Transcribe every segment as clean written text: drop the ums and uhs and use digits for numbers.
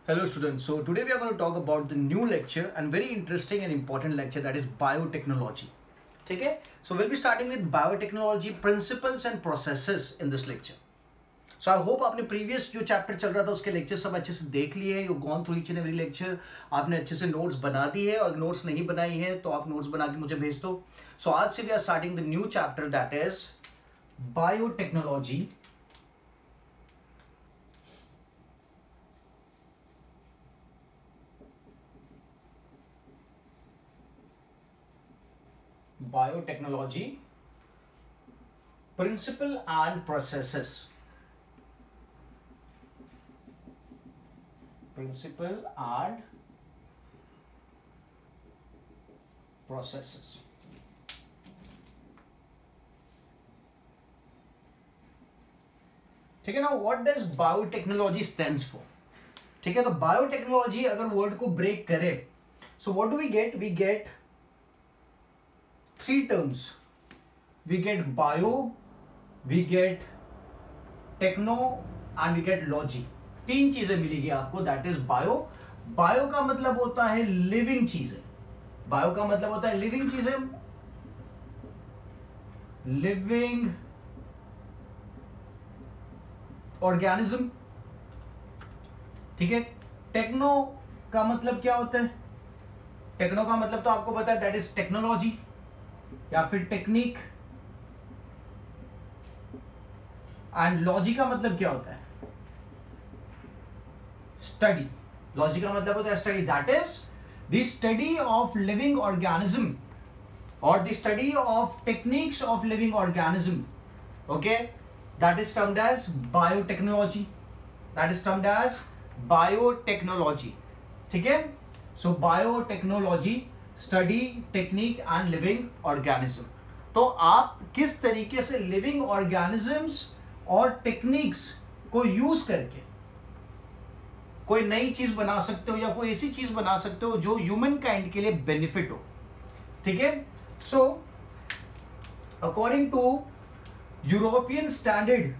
Hello students, so today we are going to talk about the new lecture and very interesting and important lecture, that is biotechnology. Okay, so we'll be starting with biotechnology principles and processes in this lecture. So I hope आपने previous जो chapter चल रहा था उसके lecture सब अच्छे से देख लिए हैं. You've gone through each and every lecture. आपने अच्छे से notes बना दी है और notes नहीं बनाई है तो आप notes बना के मुझे भेज दो. So आज से we are starting the new chapter, that is biotechnology. Biotechnology principle and processes. Principle and processes. ठीक है ना. What does biotechnology stands for. ठीक है, तो बायोटेक्नोलॉजी अगर वर्ड को ब्रेक करे, so what do we get? We get three terms. We get bio, we get techno and we get logy. तीन चीजें मिलेगी आपको, दैट इज बायो. बायो का मतलब होता है लिविंग चीजें. बायो का मतलब होता है लिविंग चीजें, लिविंग ऑर्गेनिज्म. ठीक है. टेक्नो का मतलब क्या होता है? टेक्नो का मतलब तो आपको पता है, दैट इज टेक्नोलॉजी या फिर टेक्निक. एंड लॉजी का मतलब क्या होता है? स्टडी. लॉजी का मतलब होता है study, that is the study of living organism और the study of techniques of living organism. Okay, that is termed as biotechnology. That is termed as biotechnology. ठीक है. So biotechnology, study, technique and living organism. तो आप किस तरीके से living organisms और techniques को यूज करके कोई नई चीज बना सकते हो या कोई ऐसी चीज बना सकते हो जो ह्यूमन काइंड के लिए बेनिफिट हो. ठीक है. So according to European standard,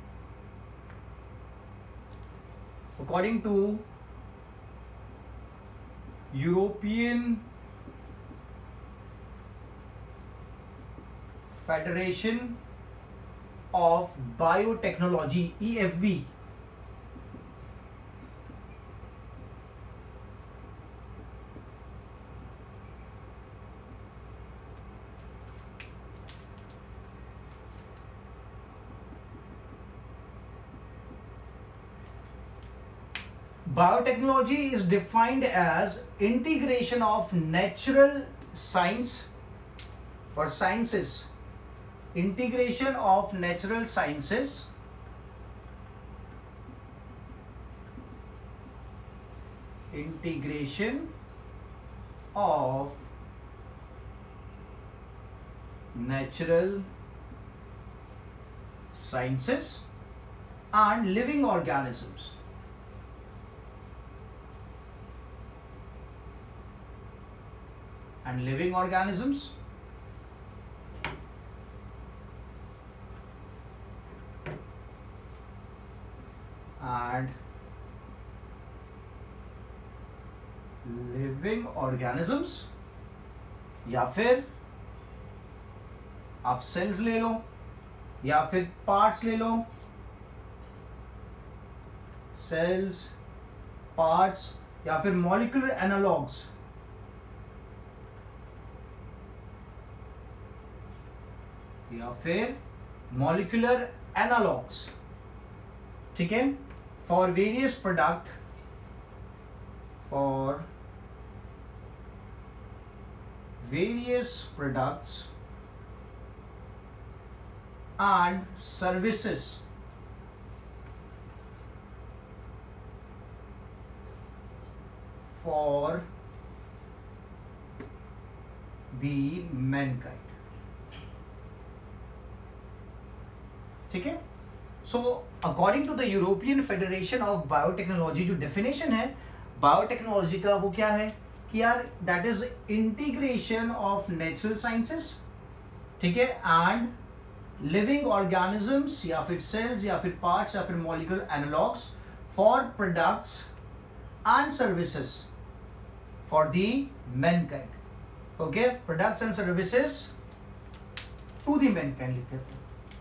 according to European Federation of Biotechnology, EFB, biotechnology is defined as integration of natural science or sciences, integration of natural sciences integration of natural sciences and living organisms. And living organisms and living organisms, या फिर आप sales ले लो या फिर parts ले लो. Sales, parts या फिर molecular analogues. या फिर मॉलिक्यूलर एनालॉग्स. ठीक है. For various products and services for the mankind. ठीक है. So according to the European federation of biotechnology, जो डेफिनेशन है बायोटेक्नोलॉजी का वो क्या है कि यार that is integration of natural sciences. ठीक है. एंड लिविंग ऑर्गेनिजम्स या फिर सेल्स या फिर पार्ट्स या फिर molecular analogues for products and services for the mankind. Okay, products and services to the mankind लिख देते हैं,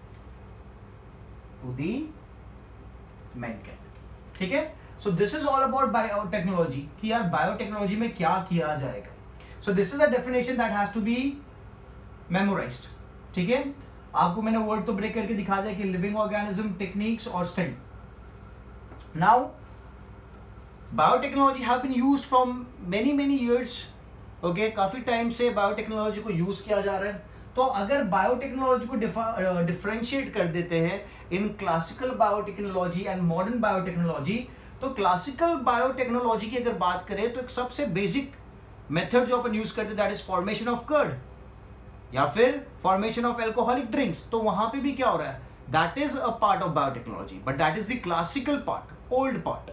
to the mankind. ठीक है, so this is all about biotechnology कि यार बायोटेक्नोलॉजी में क्या किया जाएगा. So this is a definition that has to be memorized. ठीक है, आपको मैंने वर्ड तो ब्रेक करके दिखा दिया कि लिविंग ऑर्गेनिज्म, टेक्निक्स और study. Now biotechnology have been used from many years. Okay, काफी टाइम से बायोटेक्नोलॉजी को यूज किया जा रहा है. तो अगर बायोटेक्नोलॉजी को डिफरेंशिएट कर देते हैं इन classical biotechnology and modern biotechnology, तो क्लासिकल बायोटेक्नोलॉजी की अगर बात करें तो एक सबसे बेसिक मेथड जो अपन यूज करते हैं that is formation of curd या फिर फॉर्मेशन ऑफ एल्कोहलिक ड्रिंक्स. तो वहां पे भी क्या हो रहा है, that is a part of biotechnology, but that is the classical part, old part.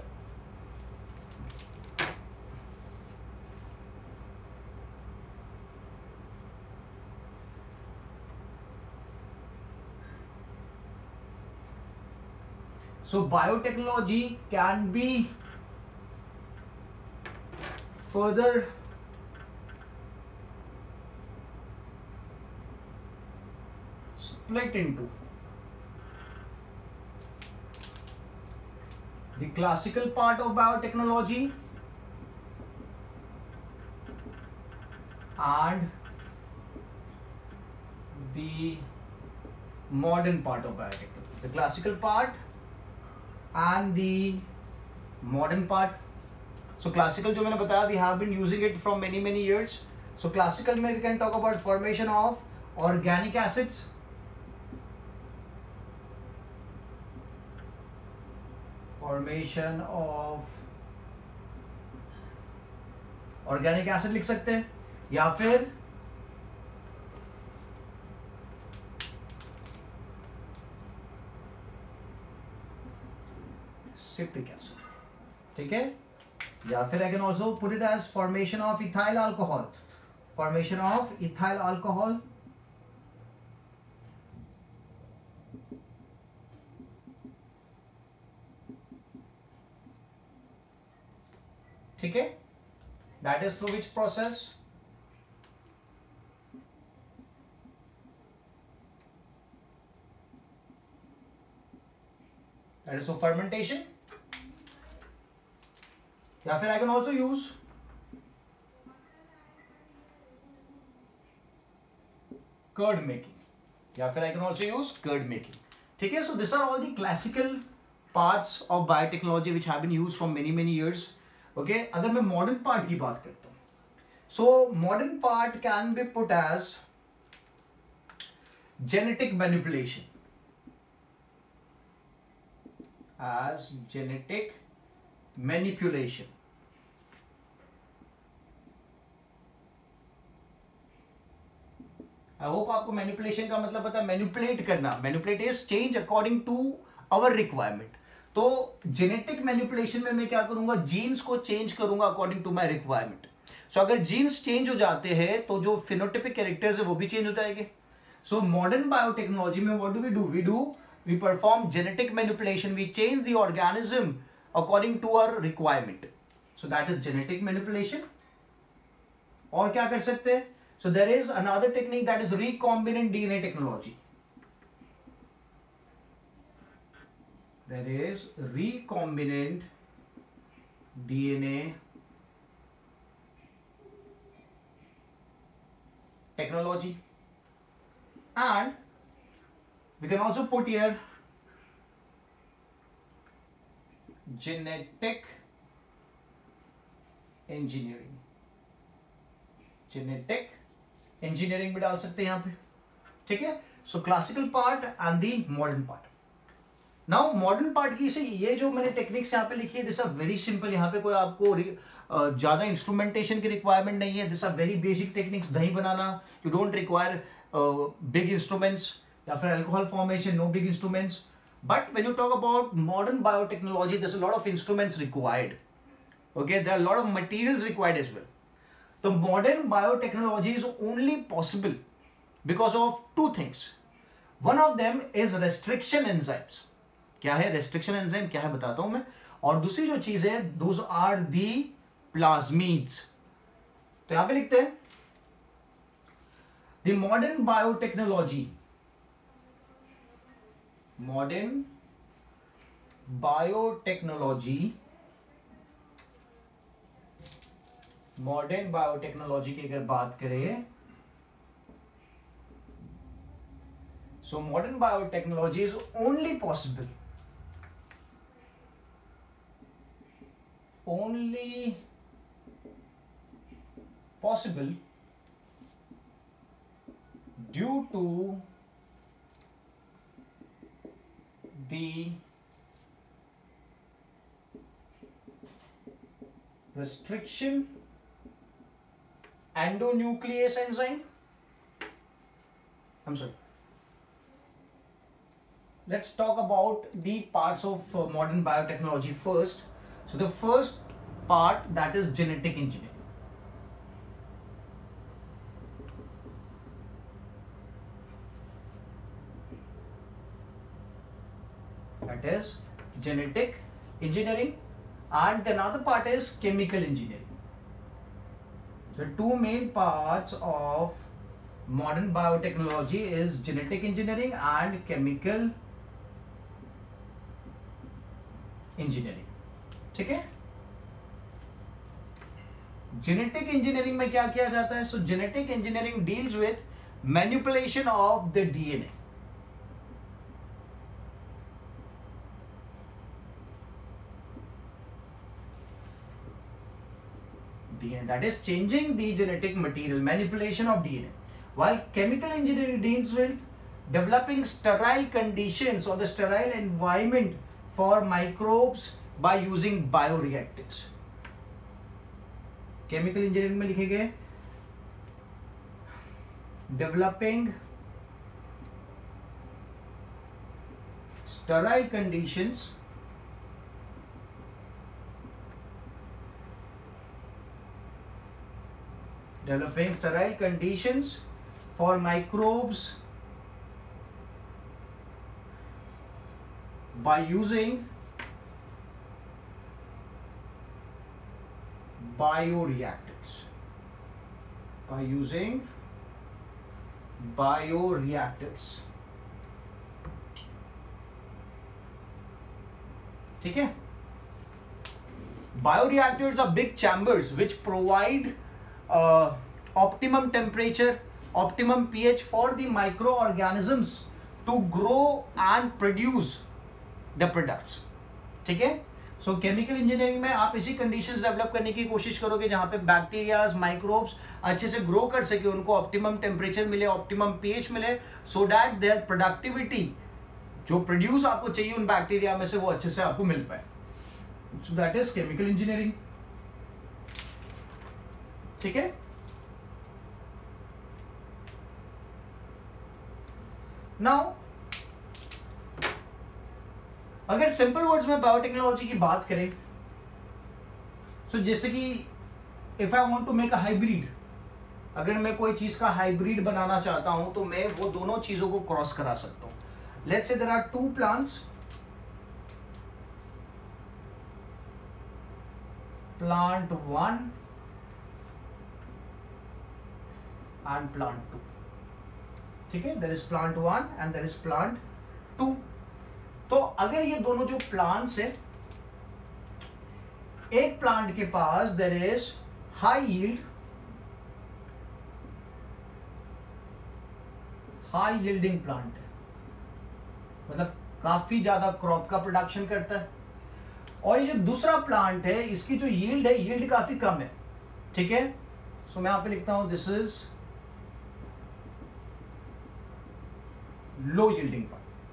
So biotechnology can be further split into the classical part of biotechnology and the modern part of biotechnology. The classical part and the modern part. So classical जो मैंने बताया, we have been using it from many years. So classical में we can talk about formation of organic acids, formation of organic acid लिख सकते हैं, या फिर citric acid. ठीक है, या फिर I can also put it as formation of ethyl alcohol, formation of ethyl alcohol. ठीक है, that is through which process? That is through fermentation. या फिर I can also use curd making, या फिर I can also use curd making. ठीक है, so these are all the classical parts of biotechnology which have been used from many years. Okay, अगर मैं modern part की बात करता हूँ, so modern part can be put as genetic manipulation, as genetic manipulation. I hope आपको manipulation का मतलब पता है, manipulate करना. Manipulate is change according to our requirement. तो जेनेटिक मैनिपुलेशन में मैं क्या करूंगा, जीन्स को चेंज करूंगा according to my requirement. So अगर जीन्स चेंज हो जाते हैं तो जो फिनोटाइपिक कैरेक्टर्स है वो भी चेंज हो जाएंगे. सो मॉडर्न बायोटेक्नोलॉजी में what do we perform genetic manipulation, we change the organism according to our requirement. So that is genetic manipulation. और क्या कर सकते हैं, so there is another technique that is recombinant DNA technology. There is recombinant DNA technology, and we can also put here genetic engineering. Genetic engineering भी डाल सकते हैं यहाँ पे. ठीक है, so classical part and the modern part. नाउ modern part की से ये जो मैंने टेक्निक्स यहाँ पे लिखी है, दिस आर वेरी सिंपल. यहाँ पे कोई आपको ज्यादा इंस्ट्रूमेंटेशन की रिक्वायरमेंट नहीं है. This are very basic techniques. दही बनाना, you don't require big instruments, या फिर alcohol formation, no big instruments. But when you talk about modern biotechnology, there is a lot of instruments required. Okay, there are lot of materials required as well. तो modern biotechnology is only possible because of two things. One of them is restriction enzymes. क्या है restriction enzyme, क्या है बताता हूं मैं. और दूसरी जो चीज है दोज आर दी प्लाज्मिड्स। तो यहां पे लिखते हैं the modern biotechnology, modern biotechnology, modern biotechnology की अगर बात करें, so modern biotechnology is only possible, only possible due to the restriction endonuclease enzyme. I'm sorry. Let's talk about the parts of modern biotechnology first. So the first part, that is genetic engineering. That is genetic engineering, and another part is chemical engineering. The two main parts of modern biotechnology is genetic engineering and chemical engineering. ठीक है? Genetic engineering में क्या किया जाता है? So genetic engineering deals with manipulation of the DNA. DNA, that is changing the genetic material, manipulation of DNA. While chemical engineering deals with developing sterile conditions or the sterile environment for microbes by using bioreactors. Chemical engineering में लिखेंगे developing sterile conditions for microbes by using bioreactors. ठीक है? Bioreactors are big chambers which provide optimum temperature, optimum pH for the microorganisms to grow and produce the products. ठीक है? सो chemical engineering में आप इसी conditions develop करने की कोशिश करोगे जहां पे बैक्टीरियाज, माइक्रोब्स अच्छे से ग्रो कर सके, उनको ऑप्टिमम टेम्परेचर मिले, ऑप्टिमम पीएच मिले, सो दैट देयर प्रोडक्टिविटी जो प्रोड्यूस आपको चाहिए उन बैक्टीरिया में से वो अच्छे से आपको मिल पाए. So that is chemical engineering. ठीक है? नाउ अगर सिंपल वर्ड्स में बायोटेक्नोलॉजी की बात करें, सो जैसे कि if I want to make a hybrid, अगर मैं कोई चीज का हाइब्रिड बनाना चाहता हूं तो मैं वो दोनों चीजों को क्रॉस करा सकता हूं. Let's say there are two plants, plant 1 and plant 2. ठीक है? There is plant 1 and there is plant 2. तो अगर ये दोनों जो प्लांट्स हैं, एक प्लांट के पास there is high yielding plant है, मतलब काफी ज्यादा क्रॉप का प्रोडक्शन करता है, और ये जो दूसरा प्लांट है इसकी जो यील्ड है, यील्ड काफी कम है. ठीक है? सो मैं यहां पे लिखता हूं this is low yielding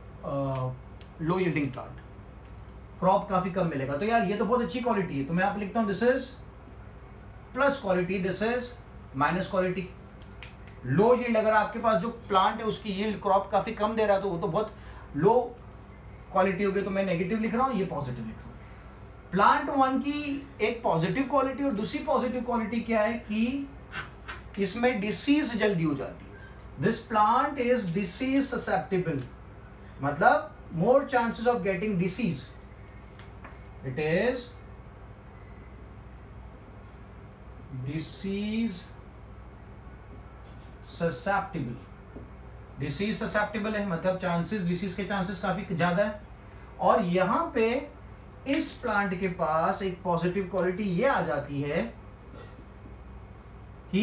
plant. Crop काफी कम मिलेगा. तो यार ये तो बहुत अच्छी क्वालिटी है, तो मैं यहां पे लिखता हूं this is plus quality, this is minus quality. Low yield, अगर आपके पास जो प्लांट है उसकी यील्ड क्रॉप काफी कम दे रहा है तो वो तो बहुत लो क्वालिटी होगी, तो मैं नेगेटिव लिख रहा हूं, ये पॉजिटिव लिख रहा हूं. प्लांट 1 की एक पॉजिटिव क्वालिटी और दूसरी पॉजिटिव क्वालिटी क्या है कि इसमें डिसीज जल्दी हो जाती है. This plant is disease susceptible, मतलब more chances of getting disease. It is disease susceptible. Disease susceptible है, मतलब चांसेस, डिसीज के चांसेस काफी ज्यादा है। और यहां पे इस प्लांट के पास एक पॉजिटिव क्वालिटी ये आ जाती है कि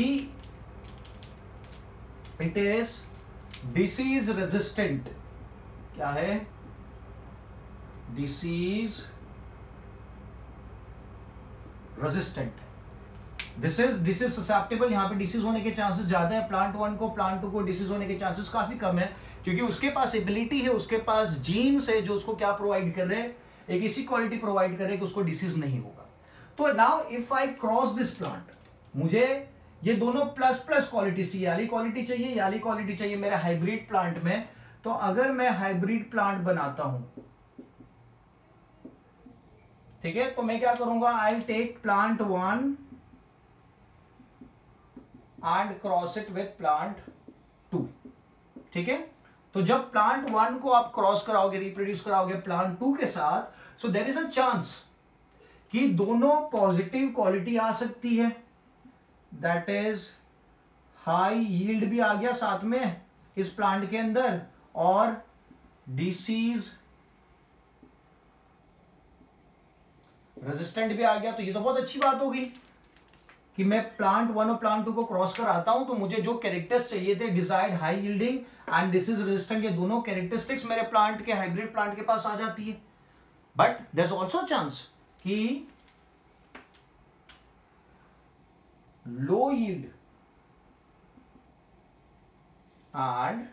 इट इज डिसीज रेजिस्टेंट। क्या है? Disease resistant. डिसीज ससेप्टेबल, यहाँ पे डिसीज होने के चांसेस ज्यादा है प्लांट 1 को, प्लांट 2 को डिसीज होने के चांसेस काफी कम है, क्योंकि उसके पास एबिलिटी है, उसके पास जीन्स है जो उसको क्या प्रोवाइड कर रहे हैं, एक ऐसी क्वालिटी प्रोवाइड कर रहे हैं कि उसको डिसीज नहीं होगा। तो now if I cross this plant, मुझे ये दोनों प्लस प्लस क्वालिटी चाहिए, याली क्वालिटी चाहिए, याली क्वालिटी चाहिए मेरे हाइब्रिड प्लांट में। तो अगर मैं हाइब्रिड प्लांट बनाता हूं, ठीक है, तो मैं क्या करूंगा, I take plant 1 and cross it with plant 2। ठीक है, तो जब प्लांट 1 को आप क्रॉस कराओगे, रिप्रोड्यूस कराओगे प्लांट 2 के साथ, so there is a chance कि दोनों पॉजिटिव क्वालिटी आ सकती है, दैट इज हाई यील्ड भी आ गया साथ में इस प्लांट के अंदर, और डिसीज रेजिस्टेंट भी आ गया। तो ये तो बहुत अच्छी बात होगी कि मैं प्लांट 1 और प्लांट 2 को क्रॉस कराता हूं, तो मुझे जो कैरेक्टर्स चाहिए थे, desired high yielding and disease resistant, ये दोनों कैरेक्टरिस्टिक्स मेरे प्लांट के, हाइब्रिड प्लांट के पास आ जाती है। But there is also chance कि लो यील्ड एंड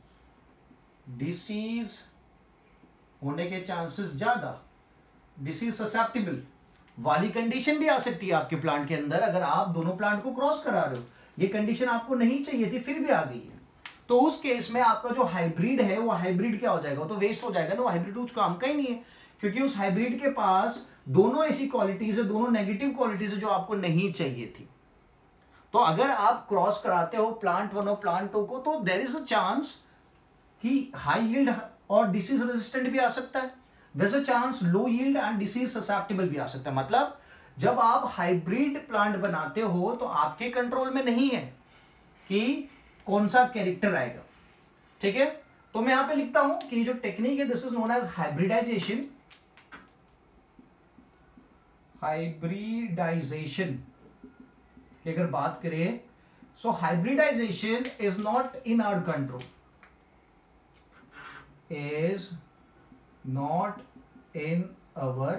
डिसीज होने के चांसेस ज्यादा, डिसीज ससेप्टेबल वाली कंडीशन भी आ सकती है आपके प्लांट के अंदर, अगर आप दोनों प्लांट को क्रॉस करा रहे हो। ये कंडीशन आपको नहीं चाहिए थी, फिर भी आ गई है, तो उस केस में आपका जो हाइब्रिड है वो हाइब्रिड क्या हो जाएगा, तो वेस्ट हो जाएगा ना, वो हाइब्रिड कुछ काम का ही नहीं है, क्योंकि उस हाइब्रिड के पास दोनों ऐसी क्वालिटीज है, दोनों नेगेटिव क्वालिटीज है जो आपको नहीं चाहिए थी। तो अगर आप क्रॉस कराते हो प्लांट 1 और प्लांट 2 को, तो देयर इज अ चांस कि हाई यील्ड और डिसीज रेजिस्टेंट भी आ सकता है, there is a chance low yield and disease susceptible भी आ सकता है। मतलब जब आप हाइब्रिड प्लांट बनाते हो तो आपके कंट्रोल में नहीं है कि कौन सा कैरेक्टर आएगा। ठीक है, तो मैं यहां पे लिखता हूं कि जो टेक्निक है this is known as hybridization. Hybridization की अगर बात करें, so hybridization is not in our control, is not in our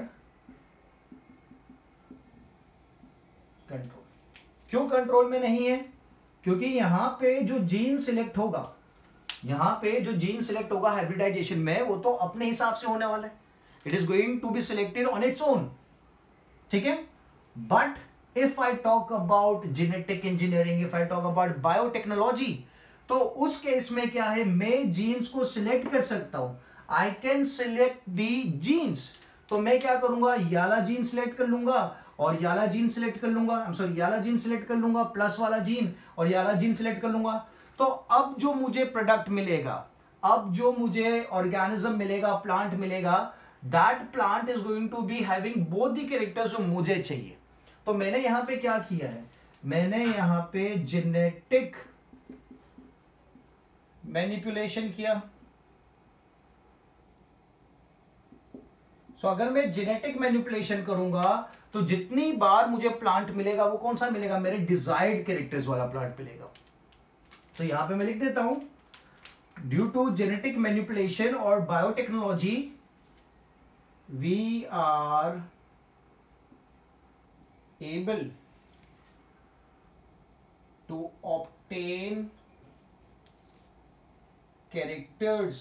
control। क्यों कंट्रोल में नहीं है? क्योंकि यहां पे जो जीन सिलेक्ट होगा, यहां पे जो जीन सिलेक्ट होगा हाइब्रिडाइजेशन में, वो तो अपने हिसाब से होने वाला है, it is going to be selected on its own. ठीक है, but if I talk about genetic engineering, if I talk about biotechnology, तो उस केस में क्या है, मैं जीन्स को सिलेक्ट कर सकता हूं, I can select the genes. तो मैं क्या करूंगा, याला जीन सिलेक्ट कर लूंगा और याला जीन सिलेक्ट कर लूंगा, आई एम सॉरी, याला जीन सिलेक्ट कर लूंगा प्लस वाला जीन, और याला जीन सिलेक्ट कर लूंगा। तो अब जो मुझे प्रोडक्ट मिलेगा, अब जो मुझे ऑर्गेनिज्म मिलेगा, प्लांट मिलेगा, that plant is going to be having both the characters जो मुझे चाहिए। तो मैंने यहां पे क्या किया है, मैंने यहां पे जेनेटिक मैनिपुलेशन किया। सो अगर मैं जेनेटिक मैनिपुलेशन करूंगा तो जितनी बार मुझे प्लांट मिलेगा वो कौन सा मिलेगा, मेरे डिजायर्ड कैरेक्टर्स वाला प्लांट मिलेगा। तो यहां पे मैं लिख देता हूं, ड्यू टू जेनेटिक मैनिपुलेशन और biotechnology we are able to obtain characters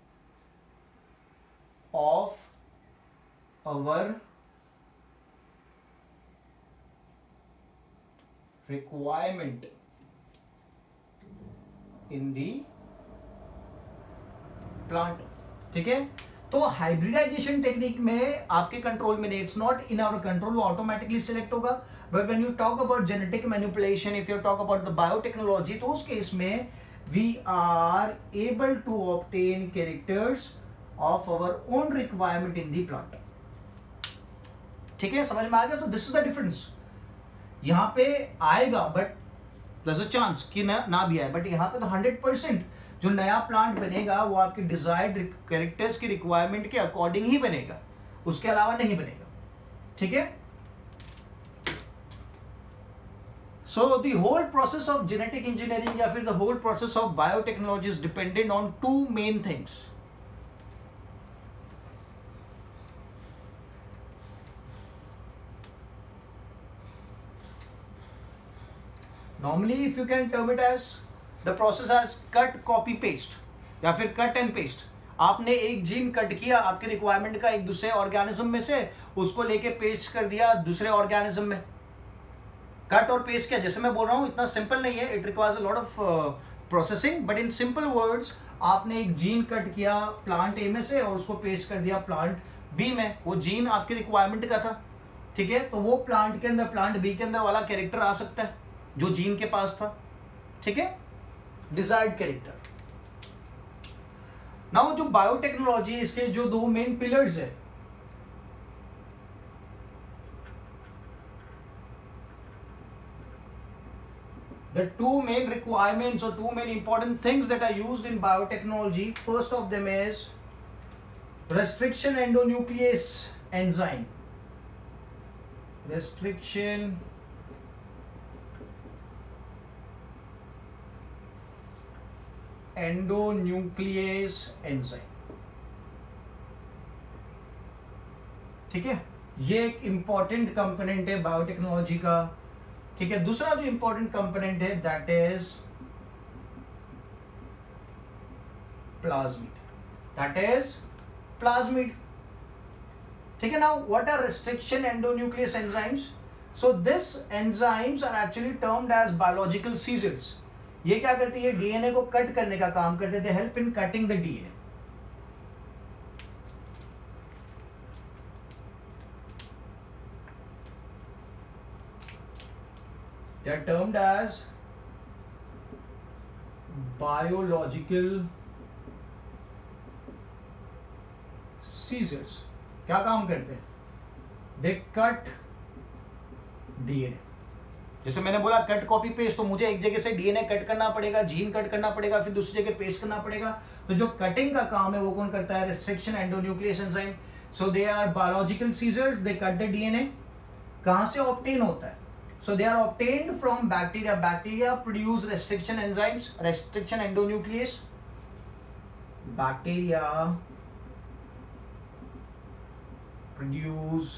of our requirement in the plant। ठीक है, तो हाइब्रिडाइजेशन टेक्निक में आपके कंट्रोल में नहीं, it's not in our control, वो ऑटोमेटिकली सिलेक्ट होगा। But when you talk about genetic manipulation, if you talk about the biotechnology, तो उस केस में we are able to obtain characters of our own requirement in the plant। ठीक है, समझ में आ गया? तो दिस इज द डिफरेंस. यहाँ पे आएगा बट there's a चांस कि ना भी आए, बट यहाँ पे तो 100% जो नया प्लांट बनेगा वो आपके डिजायर्ड कैरेक्टर्स की रिक्वायरमेंट के अकॉर्डिंग ही बनेगा, उसके अलावा नहीं बनेगा. ठीक है. So the whole process of genetic engineering या फिर the whole process of biotechnology is dependent on two main things. Normally if you can term it as the process as cut, copy, paste या फिर cut and paste. आपने एक gene cut किया आपके requirement का एक दूसरे ऑर्गेनिज्म में से, उसको लेके पेस्ट कर दिया दूसरे ऑर्गेनिज्म में. कट और पेस्ट क्या, जैसे मैं बोल रहा हूँ इतना सिंपल नहीं है, it requires a lot of processing, but in simple words आपने एक जीन कट किया प्लांट ए में से और उसको पेस्ट कर दिया प्लांट बी में. वो जीन आपके रिक्वायरमेंट का था. ठीक है, तो वो प्लांट के अंदर प्लांट बी के अंदर वाला कैरेक्टर आ सकता है जो जीन के पास था. ठीक है, डिजायर्ड कैरेक्टर. नाउ जो बायोटेक्नोलॉजी, इसके जो दो मेन पिलर्स है, the two main requirements or two main important things that are used in biotechnology, first of them is restriction endonuclease enzyme. Restriction endonuclease enzyme. ठीक है, ये एक इंपॉर्टेंट कंपोनेंट है बायोटेक्नोलॉजी का. ठीक है, दूसरा जो इंपॉर्टेंट कंपोनेंट है that is plasmid. That is plasmid. ठीक है. Now what are restriction endonuclease enzymes? So this enzymes are actually termed as biological scissors. ये क्या करती है? डीएनए को कट करने का काम करते थे, help in cutting the DNA. They are termed as biological seizures. क्या काम करते हैं? They cut DNA. जैसे मैंने बोला कट कॉपी पेस्ट, तो मुझे एक जगह से डीएनए कट करना पड़ेगा, जीन कट करना पड़ेगा, फिर दूसरी जगह पेस्ट करना पड़ेगा. तो जो कटिंग का काम है वो कौन करता है? Restriction endonuclease enzyme. So they are biological scissors, they cut the DNA. कहां से ऑब्टेन होता है? So they are obtained from bacteria. Bacteria produce restriction enzymes, restriction endonuclease. Bacteria produce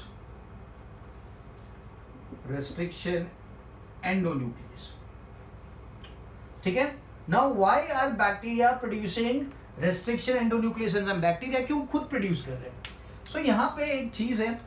restriction endonuclease. ठीक है. Now why are bacteria producing restriction endonuclease enzyme? Bacteria क्यों खुद produce कर रहे हैं? So यहाँ पे एक चीज है,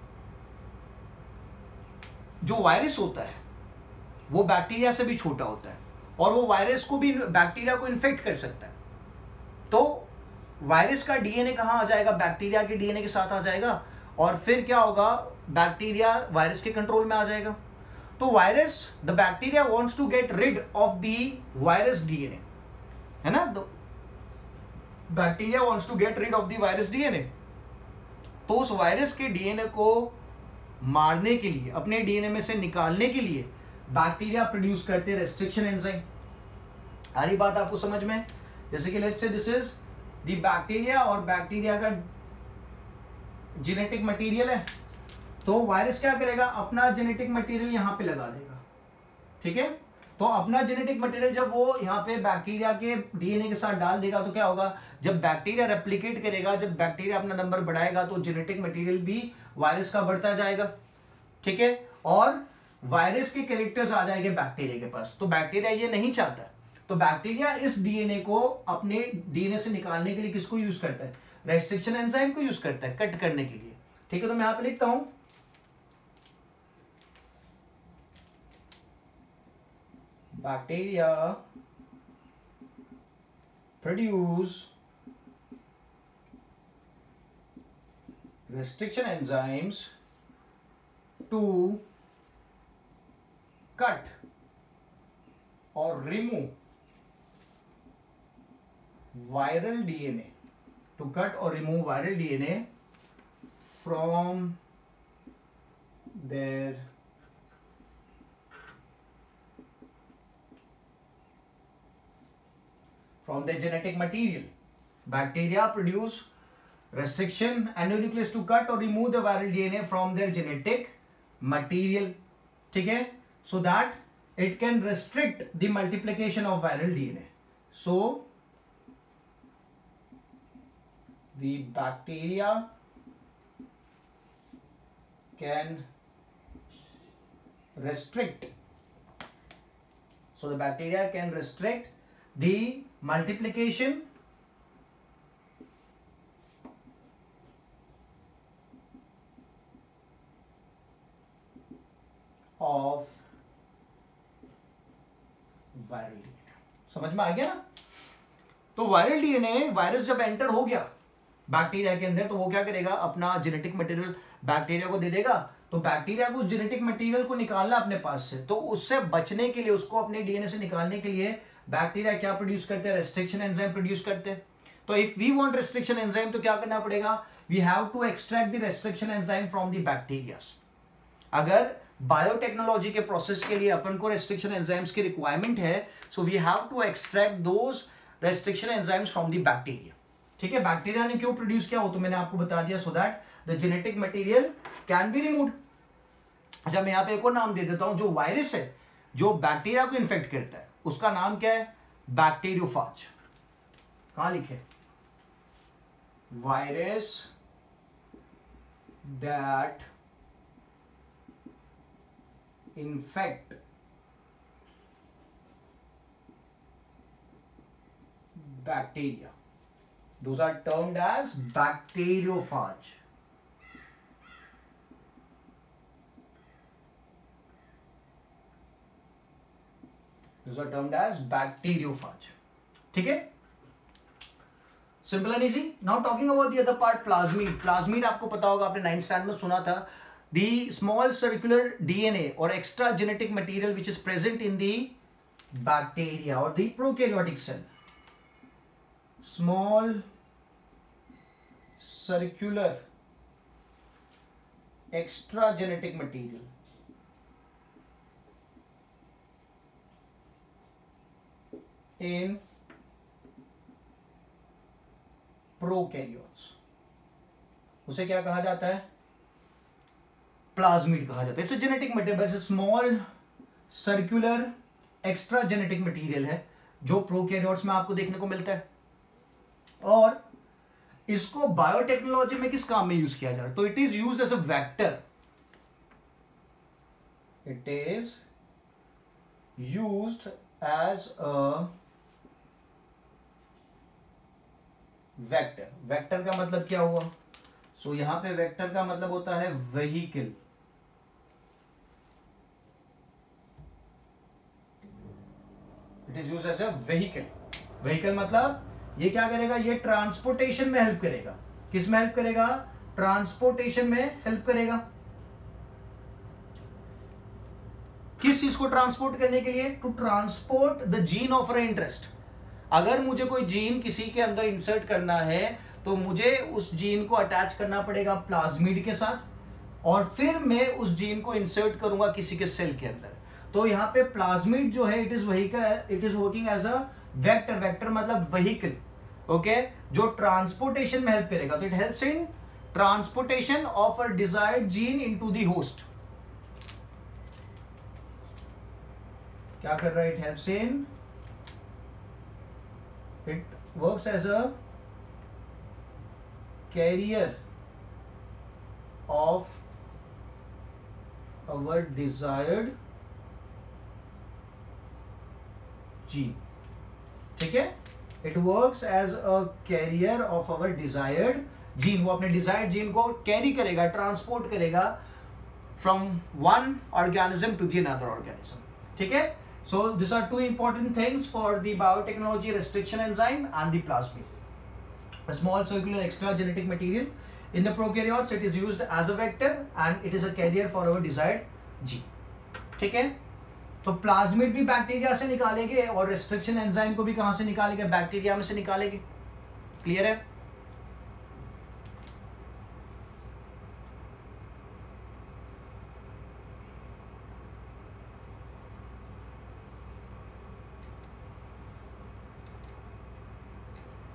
जो वायरस होता है वो बैक्टीरिया से भी छोटा होता है और वो वायरस को भी, बैक्टीरिया को इन्फेक्ट कर सकता है. तो वायरस का डीएनए कहाँ आ जाएगा? बैक्टीरिया के डीएनए के साथ आ जाएगा और फिर क्या होगा? बैक्टीरिया वायरस के कंट्रोल में आ जाएगा. तो virus, the bacteria wants to get rid of the virus DNA, है ना? तो bacteria wants to get rid of the virus DNA. तो उस वायरस के डीएनए को मारने के लिए, अपने डीएनए में से निकालने के लिए बैक्टीरिया प्रोड्यूस करते हैं रेस्ट्रिक्शन एंजाइम. आ रही बात आपको समझ में? जैसे कि let's say this is the bacteria और बैक्टीरिया का जेनेटिक मटेरियल है. तो वायरस क्या करेगा? अपना जेनेटिक मटेरियल यहां पे लगा देगा. ठीक है. तो अपना जेनेटिक मटेरियल जब वो यहाँ पे बैक्टीरिया के डीएनए के साथ डाल देगा तो क्या होगा? जब बैक्टीरिया रेप्लिकेट करेगा, जब बैक्टीरिया अपना नंबर बढ़ाएगा तो जेनेटिक मटेरियल भी वायरस का बढ़ता जाएगा. ठीक है. और वायरस के कैरेक्टर्स आ जाएंगे बैक्टीरिया के पास. तो बैक्टीरिया ये नहीं चाहता. तो बैक्टीरिया इस डीएनए को अपने डीएनए से निकालने के लिए किसको यूज करता है? रेस्ट्रिक्शन एंजाइम को यूज करता है कट करने के लिए. ठीक है. तो मैं यहां पे लिखता हूं bacteria produce restriction enzymes to cut or remove viral DNA, to cut or remove viral DNA from their genetic material. Bacteria produce restriction endonuclease to cut or remove the viral DNA from their genetic material. ठीक है, so that it can restrict the multiplication of viral DNA. So the bacteria can restrict. So the bacteria can restrict the multiplication of viral DNA. समझ में आ गया ना? तो viral DNA, virus जब enter हो गया बैक्टीरिया के अंदर, तो वो क्या करेगा, अपना जेनेटिक मटेरियल बैक्टीरिया को दे देगा. तो बैक्टीरिया को उस जेनेटिक मटेरियल को निकालना अपने पास से, तो उससे बचने के लिए, उसको अपने डीएनए से निकालने के लिए बैक्टीरिया क्या प्रोड्यूस करते हैं, रेस्ट्रिक्शन एंजाइम प्रोड्यूस करते हैं. तो if we want restriction enzyme, तो क्या करना पड़ेगा, we have to extract the restriction enzyme from the bacteria. अगर बायोटेक्नोलॉजी के प्रोसेस के लिए अपन को रेस्ट्रिक्शन एंजाइम्स की रिक्वायरमेंट है, so we have to extract those restriction enzymes from the bacteria. ठीक है, बैक्टीरिया ने क्यों प्रोड्यूस किया वो तो मैंने आपको बता दिया, so that the genetic material can be removed. अच्छा, मैं यहाँ पे एक और नाम दे देता हूं. जो वायरस है, जो बैक्टीरिया को इन्फेक्ट करता है, उसका नाम क्या है, बैक्टीरियोफाज. कहां लिखे, virus that infect bacteria, those are termed as bacteriophage. Those are termed as bacteriophage. ठीक है, simple and easy. Now talking about the other part, plasmid. Plasmid आपको पता होगा, आपने 9th स्टैंडर्ड में सुना था. The small circular DNA or extra genetic material which is present in the bacteria or the prokaryotic cell. Small circular extra genetic material in prokaryotes. उसे क्या कहा जाता है, प्लाज्मिड कहा जाता है. It's a genetic material, small circular extra genetic material है जो प्रोकैरियोट्स में आपको देखने को मिलता है. और इसको बायोटेक्नोलॉजी में किस काम में यूज किया जा रहा है, तो it is used as a vector. It is used as a vector. Vector का मतलब क्या हुआ, सो यहां पे वेक्टर का मतलब होता है vehicle. It is used as a vehicle. Vehicle मतलब ये क्या करेगा, ये ट्रांसपोर्टेशन में हेल्प करेगा. किस में हेल्प करेगा, ट्रांसपोर्टेशन में हेल्प करेगा. किस चीज को ट्रांसपोर्ट करने के लिए, to transport the gene of a interest. अगर मुझे कोई जीन किसी के अंदर इंसर्ट करना है, तो मुझे उस जीन को अटैच करना पड़ेगा प्लाज्मिड के साथ, और फिर मैं उस जीन को इंसर्ट करूंगा किसी के सेल के अंदर. तो यहाँ पे प्लाज्मिड जो है, it is vehicle, it is working as a vector. Vector मतलब व्हीकल, ओके, जो ट्रांसपोर्टेशन में हेल्प करेगा. तो it helps in transportation of a desired gene into the host. क्या कर रहा है, it helps in, it works as a carrier of our desired gene. ठीक है, it works as a carrier of our desired gene. वो अपने desired gene को carry करेगा, ट्रांसपोर्ट करेगा from one organism to the another organism. ठीक है, so these are two important things for the biotechnology restriction enzyme and the plasmid. A small circular extra genetic material in the prokaryotes, it is used as a vector and it is a carrier for our desired gene. ठीक है, तो plasmid भी bacteria से निकालेंगे और restriction enzyme को भी कहां से निकालेंगे, बैक्टीरिया में से निकालेंगे. क्लियर है?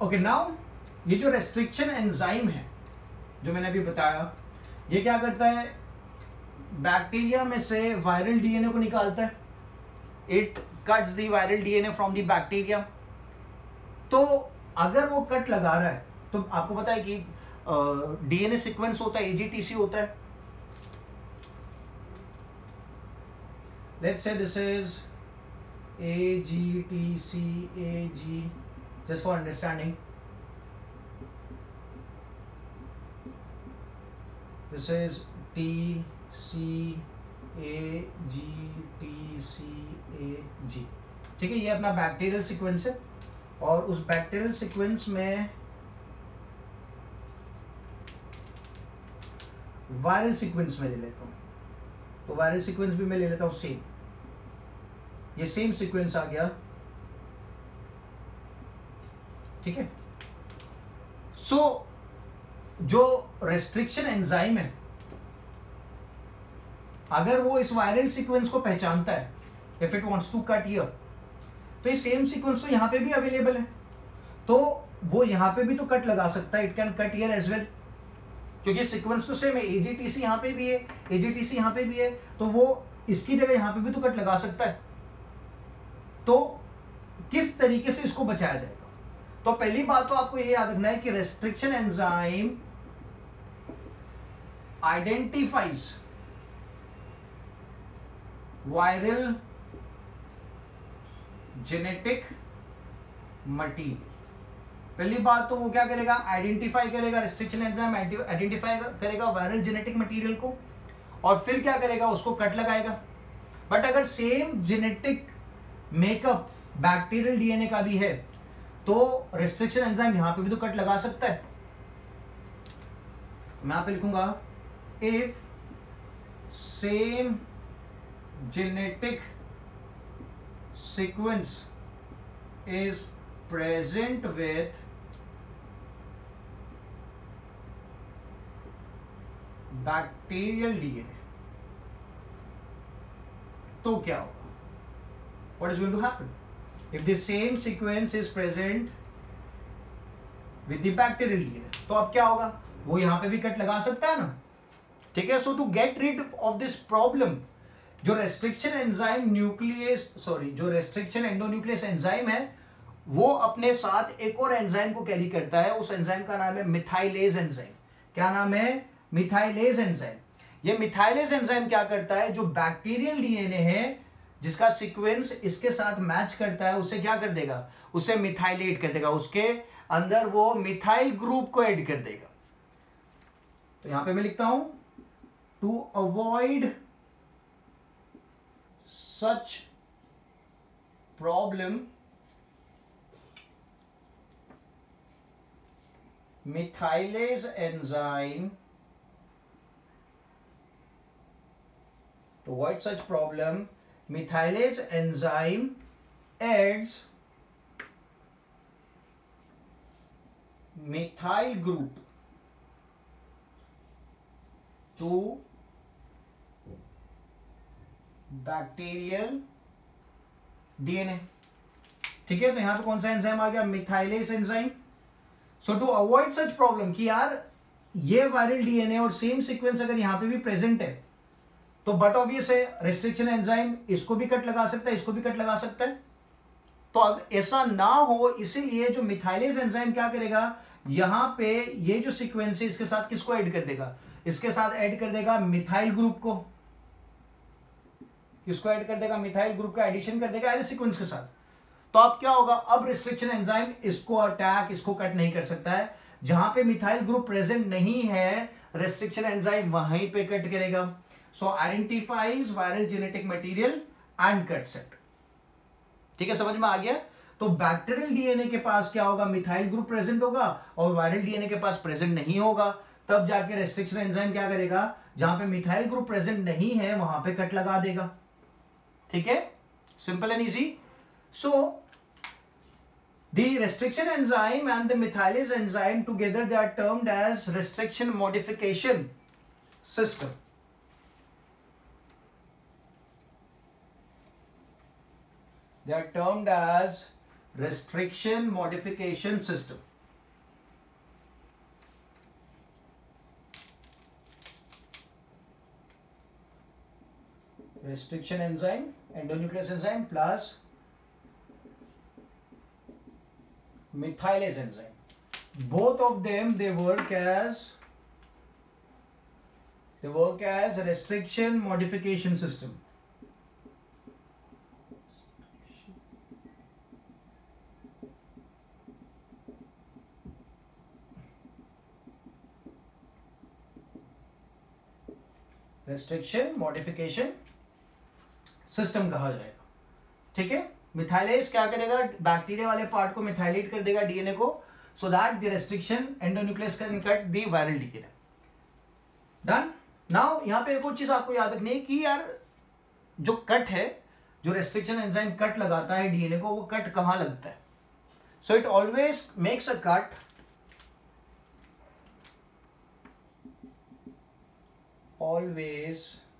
ओके नाउ ये जो रेस्ट्रिक्शन एंजाइम है जो मैंने अभी बताया, ये क्या करता है, बैक्टीरिया में से वायरल डीएनए को निकालता है. It cuts the viral DNA from the bacteria. तो अगर वो कट लगा रहा है तो आपको पता है कि डीएनए सीक्वेंस होता है, एजीटीसी होता है. Let's say this is AGTC, AG, just for understanding. This is TCAGTCAG. ठीक है, ये अपना बैक्टीरियल सीक्वेंस है और उस बैक्टीरियल सीक्वेंस में वायरल सीक्वेंस में ले लेता हूं. तो वायरल सीक्वेंस भी मैं ले लेता हूं सेम. ये सेम सीक्वेंस आ गया. ठीक है. सो जो रेस्ट्रिक्शन एंजाइम है, अगर वो इस वायरल सीक्वेंस को पहचानता है, if it wants to cut here, तो ये सेम सीक्वेंस तो यहां पे भी अवेलेबल है, तो वो यहां पे भी तो कट लगा सकता है. It can cut here as well, क्योंकि सीक्वेंस तो सेम है. एजीटीसी यहां पे भी है, एजीटीसी यहां पे भी है, तो वो इसकी जगह यहां पे भी तो कट लगा सकता है. तो किस तरीके से इसको बचाया जाएगा? तो पहली बात तो आपको ये याद रखना है कि restriction enzyme identifies viral genetic material. पहली बात तो वो क्या करेगा, आइडेंटिफाई करेगा, रेस्ट्रिक्शन एंजाइम आइडेंटिफाई करेगा वायरल जेनेटिक मटीरियल को, और फिर क्या करेगा, उसको कट लगाएगा. बट अगर same genetic makeup bacterial DNA का भी है तो रेस्ट्रिक्शन एंजाइम यहां पे भी तो कट लगा सकता है. मैं यहां पे लिखूंगा if same genetic sequence is present with bacterial DNA, तो क्या होगा? What is going to happen? If the same sequence is present with the bacterial DNA, तो अब क्या होगा, वो यहां पे भी कट लगा सकता है ना. ठीक है. So to get rid of this problem, जो रेस्ट्रिक्शन एंजाइम न्यूक्लियस जो रेस्ट्रिक्शन एंडोन्यूक्लियस एंजाइम है, वो अपने साथ एक और एंजाइम को कैरी करता है. उस एंजाइम का नाम है मिथाइलेज एंजाइम. क्या नाम है? Methylase enzyme. ये मिथाइलेज एंजाइम क्या करता है, जो बैक्टीरियल डीएनए है जिसका सीक्वेंस इसके साथ मैच करता है, उसे क्या कर देगा, उसे मिथाइलेट कर देगा, उसके अंदर वो मिथाइल ग्रुप को ऐड कर देगा. तो यहां पे मैं लिखता हूं to avoid such problem methylase enzyme, to avoid such problem, methylase enzyme adds methyl group to bacterial DNA. ठीक है. तो यहां पे कौन सा एंजाइम आ गया, methylase enzyme. So to avoid such problem कि यार ये वायरल डीएनए और सेम सीक्वेंस अगर यहां पे भी प्रेजेंट है, तो बट ऑब्वियस है रेस्ट्रिक्शन एंजाइम इसको भी कट लगा सकता है, इसको भी कट लगा सकता है. तो अगर ऐसा ना हो, इसीलिए जो मिथाइलेज एंजाइम क्या करेगा, यहां पे ये जो सीक्वेंस है इसके साथ किसको ऐड कर देगा, इसके साथ ऐड कर देगा मिथाइल ग्रुप को. किसको ऐड कर देगा, मिथाइल ग्रुप का एडिशन कर देगा एल सीक्वेंस के साथ. तो अब क्या होगा, अब रेस्ट्रिक्शन एंजाइम इसको अटैक, इसको कट नहीं कर सकता है. जहां पे मिथाइल ग्रुप प्रेजेंट नहीं है, रेस्ट्रिक्शन एंजाइम वहीं पे कट करेगा. So identifies viral genetic material and cuts it. ठीक है, समझ में आ गया. तो बैक्टीरियल डीएनए के पास क्या होगा, मिथाइल ग्रुप प्रेजेंट होगा, और वायरल डीएनए के पास प्रेजेंट नहीं होगा. तब जाके रेस्ट्रिक्शन एंजाइम क्या करेगा, जहां पे मिथाइल ग्रुप प्रेजेंट नहीं है वहां पे कट लगा देगा. ठीक है, simple and easy. So the restriction enzyme and the methylase enzyme together, they are termed as restriction modification system. They are termed as restriction modification system. restriction enzyme, endonuclease enzyme plus methylase enzyme. Both of them they work as a restriction modification system. Restriction modification system कहा जाएगा, ठीक है। Methylase क्या करेगा, bacteria वाले part को methylate कर देगा डीएनए को, so that the restriction endonuclease can cut the viral DNA. Done. Now यहाँ पे एक और चीज आपको याद रखनी है कि यार जो कट है, जो रेस्ट्रिक्शन एंजाइम कट लगाता है डीएनए को, वो कट कहाँ लगता है? So it always makes a cut always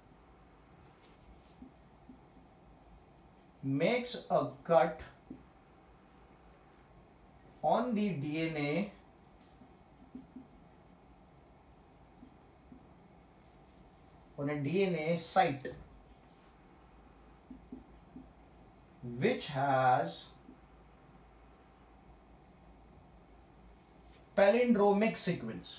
makes a cut on the DNA on a DNA site which has palindromic sequence.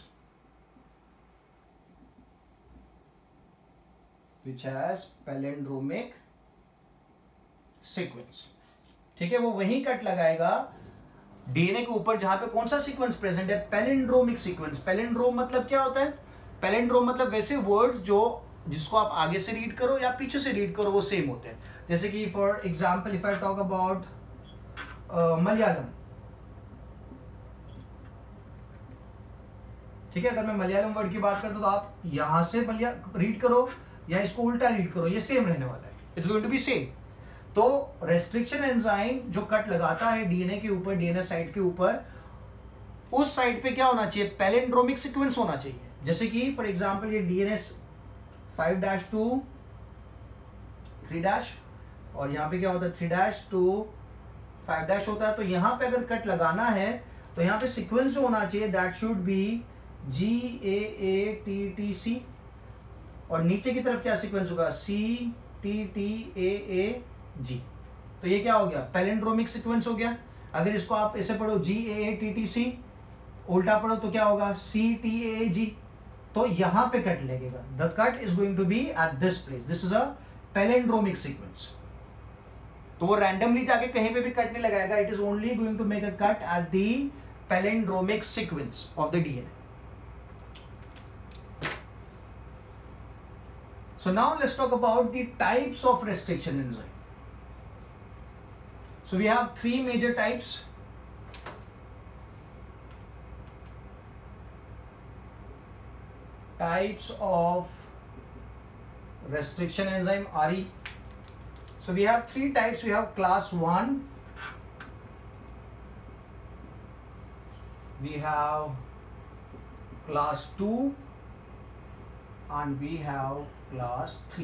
Which has palindromic sequence. ठीक है, वो वही कट लगाएगा डीएनए के ऊपर जहां पे कौन सा सीक्वेंस प्रेजेंट है, पैलिंड्रोमिक सीक्वेंस। पैलिंड्रोम मतलब क्या होता है? पैलिंड्रोम मतलब वैसे वर्ड्स जो जिसको आप आगे से रीड करो या पीछे से रीड करो वो सेम होते हैं। जैसे कि for example if I talk about Malayalam, ठीक है, अगर मैं मलयालम वर्ड की बात करता हूं तो आप यहां से रीड करो या इसको उल्टा रीड करो, ये सेम रहने वाला है, it's going to be same. तो रेस्ट्रिक्शन एंजाइम जो कट लगाता है डीएनए के ऊपर, डीएनए साइट के ऊपर, उस साइट पे क्या होना चाहिए? पैलिंड्रोमिक सीक्वेंस होना चाहिए। जैसे कि फॉर एग्जांपल ये डीएनए 5-2 3- और यहाँ पे क्या होता है 3-2 5- होता है। तो यहाँ पे अगर कट लगाना है तो यहाँ पे सीक्वेंस जो होना चाहिए दैट शुड बी GAATTC, और नीचे की तरफ क्या सीक्वेंस होगा? CTTAAG। तो ये क्या हो गया? पैलिंड्रोमिक सीक्वेंस हो गया। अगर इसको आप ऐसे पढ़ो GAATTC, उल्टा पढ़ो तो क्या होगा? CTAAG। तो यहां पे कट लगेगा। The cut is going to be at this place, this is a palindromic sequence. तो वो रैंडमली जाके कहीं पे भी कट नहीं लगाएगा, it is only going to make a cut at the palindromic sequence of the DNA. So now let's talk about the types of restriction enzyme. So we have three major types. Types of restriction enzyme RE. So we have three types. We have class 1, we have class 2, and we have class 3.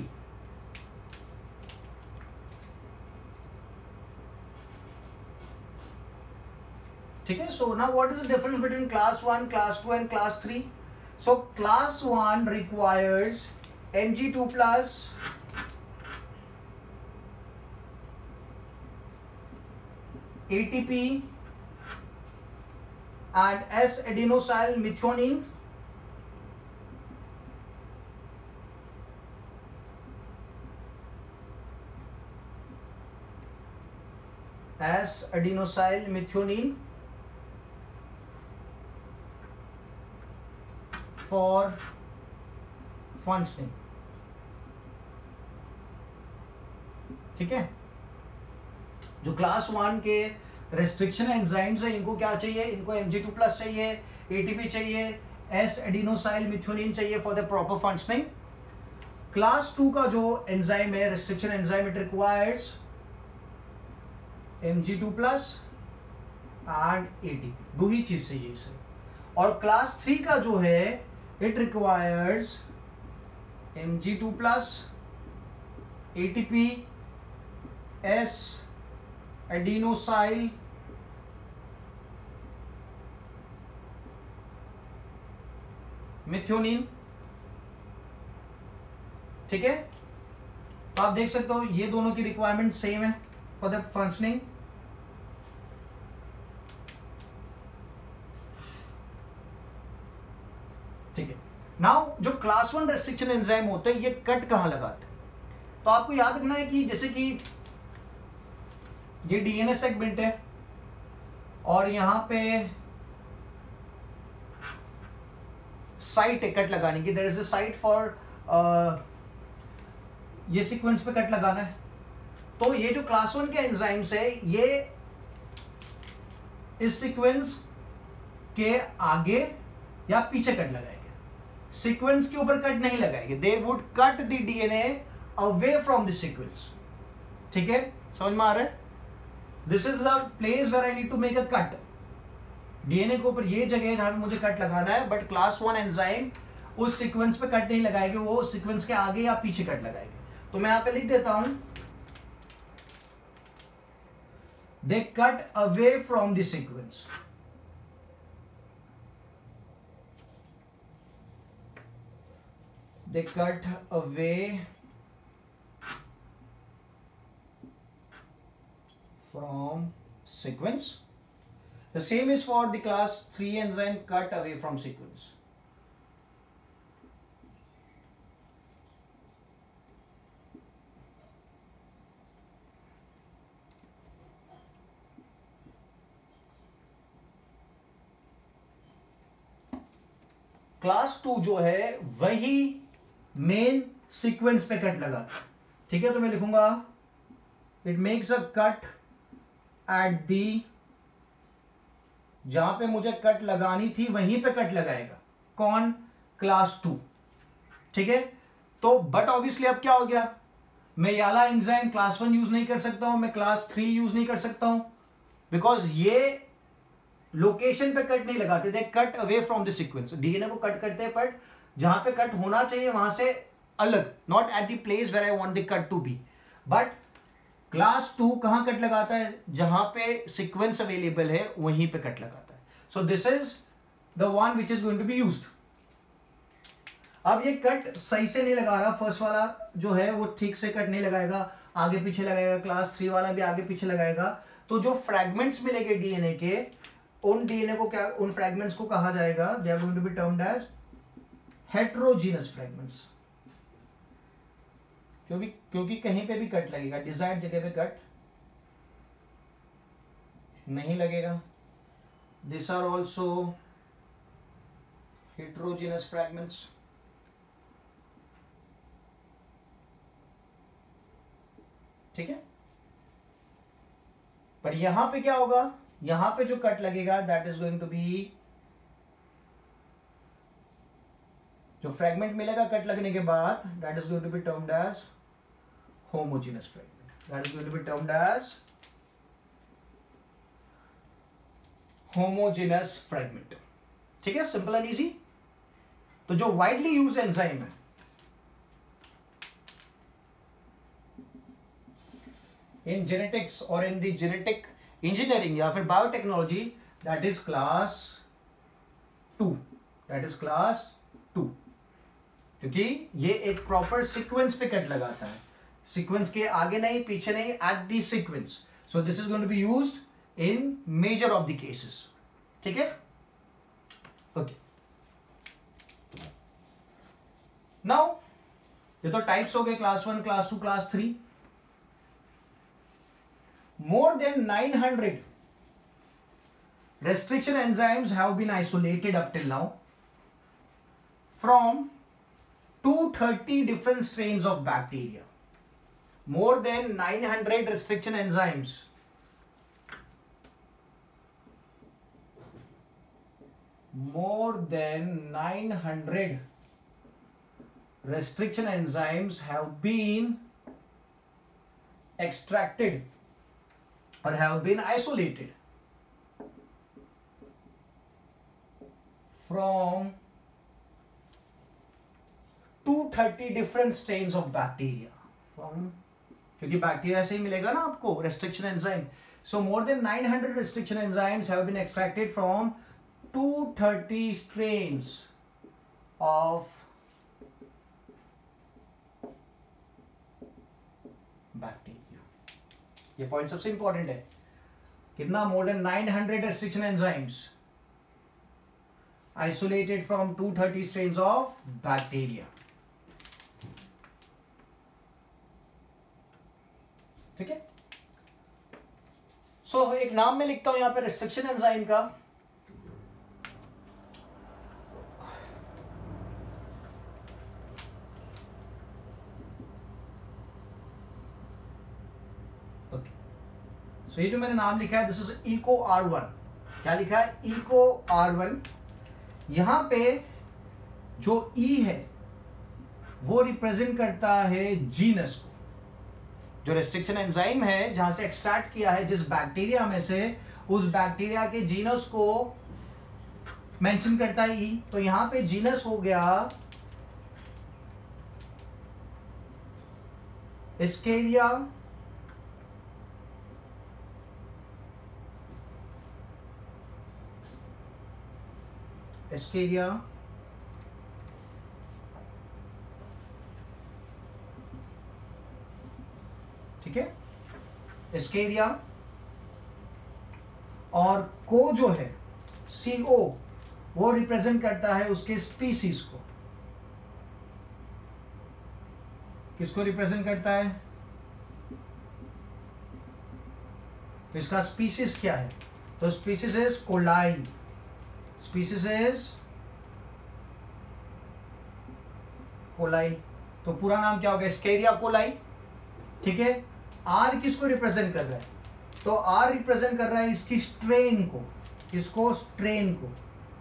ठीक है, so now what is the difference between class 1, class 2 and class 3? So class 1 requires Mg2 plus ATP and S-adenosyl methionine S-adenosyl methionine for functioning. ठीक है, जो class 1 के restriction enzymes है इनको क्या चाहिए? इनको Mg2 प्लस चाहिए, ATP चाहिए, S-adenosyl methionine चाहिए for the proper functioning. Class 2 का जो एंजाइम है restriction enzyme, it requires Mg2 plus and ATP, दो ही चीज चाहिए इसे। और क्लास 3 का जो है it requires Mg2 plus ATP S-adenosyl methionine। ठीक है, तो आप देख सकते हो ये दोनों की रिक्वायरमेंट सेम है फॉर द फंक्शनिंग। ठीक है, नाउ जो क्लास 1 रेस्ट्रिक्शन एंजाइम होते हैं ये कट कहां लगाते हैं? तो आपको याद रखना है कि जैसे कि ये डीएनए सेगमेंट है और यहां पे साइट है कट लगाने की, there is a site for ये सीक्वेंस पे कट लगाना है। तो ये जो क्लास 1 के एंजाइम्स है ये इस सीक्वेंस के आगे या पीछे कट लगाएंगे, सीक्वेंस के ऊपर कट नहीं लगाएंगे। They would cut the DNA away from the sequence. ठीक है, समझ में आ रहा है? This is the place where I need to make a cut. DNA के ऊपर ये जगह है जहां पे मुझे कट लगाना है, बट क्लास 1 एंजाइम उस सीक्वेंस पे कट नहीं लगाएंगे, वो सीक्वेंस के आगे या पीछे कट लगाएंगे। तो मैं यहां पे लिख देता हूं they cut away from the sequence. They cut away from sequence. The same is for the class 3 enzyme, cut away from sequence. Class 2 जो है वही मेन सीक्वेंस पे कट लगा। ठीक है, तो मैं लिखूंगा it makes a cut at the, जहां पे मुझे कट लगानी थी वहीं पे कट लगाएगा। कौन? क्लास 2। ठीक है, तो बट ऑब्वियसली अब क्या हो गया, मैं ये वाला एंजाइम क्लास 1 यूज नहीं कर सकता हूं, मैं क्लास 3 यूज नहीं कर सकता हूं, बिकॉज ये लोकेशन पे कट नहीं लगाते, they cut away from the sequence. DNA को कट करते हैं बट जहां पे कट होना चाहिए वहां से अलग, not at the place where I want the cut to be. But class 2 कहां कट लगाता है? जहां पे सीक्वेंस अवेलेबल है वहीं पे कट लगाता है। So this is the one which is going to be used. अब ये कट सही से नहीं लगा रहा, फर्स्ट वाला जो है वो ठीक से कट नहीं लगाएगा, आगे पीछे लगाएगा, क्लास 3 वाला भी आगे पीछे लगाएगा। तो जो फ्रैगमेंट्स मिलेंगे डीएनए के, उन डीएनए को क्या, उन फ्रैगमेंट्स को कहा जाएगा, they are going to be termed as heterogeneous fragments. क्योंकि कहीं पे भी कट लगेगा, डिजायर्ड जगह पे कट नहीं लगेगा। This are also heterogeneous fragments. ठीक है, पर यहां पे क्या होगा, यहां पे जो कट लगेगा that is going to be, जो फ्रैगमेंट मिलेगा कट लगने के बाद, that is going to be termed as homogeneous fragment. That is going to be termed as homogeneous fragment. ठीक है, सिंपल एंड इजी। तो जो वाइडली यूज्ड एंजाइम है इन जेनेटिक्स और इन द जेनेटिक इंजीनियरिंग या फिर biotechnology, that is class 2। That is class 2, क्योंकि ये एक प्रॉपर सीक्वेंस पे कट लगाता है, सीक्वेंस के आगे नहीं पीछे नहीं, at the sequence. So this is going to be used in major of the cases. ठीक है, ओके। नाउ ये तो टाइप्स हो गए, class 1, class 2, class 3। More than 900 restriction enzymes have been isolated up till now from 230 different strains of bacteria. More than 900 restriction enzymes have been extracted or have been isolated from 230 different strains of bacteria. From, क्योंकि bacteria से ही मिलेगा ना आपको restriction enzyme. So more than 900 restriction enzymes have been extracted from 230 strains of ये point सबसे important है। कितना? More than 900 restriction enzymes isolated from 230 strains of bacteria. ठीक है। सो एक नाम में लिखता हूं यहां पे रेस्ट्रिक्शन एंजाइम का, सो ये जो मैंने नाम लिखा है दिस इज इको R1। क्या लिखा है? Eco R1। यहां पे जो E है वो रिप्रेजेंट करता है जीनस को। जो रेस्ट्रिक्शन एंजाइम है जहां से एक्सट्रैक्ट किया है जिस बैक्टीरिया में से, उस बैक्टीरिया के जीनस को मेंशन करता है E। तो यहां पे जीनस हो गया एस्केरिया एस्केरिया ठीक है, एस्केरिया। और को जो है CO वो रिप्रेजेंट करता है उसके स्पीसीज को। किसको रिप्रेजेंट करता है? तो इसका स्पीसीज क्या है? तो species is coli. Species is coli. तो पूरा नाम क्या होगा? Escherichia coli. ठीक है। आर किसको रिप्रेजेंट कर रहा है? तो आर रिप्रेजेंट कर रहा है इसकी स्ट्रेन को। इसको स्ट्रेन को।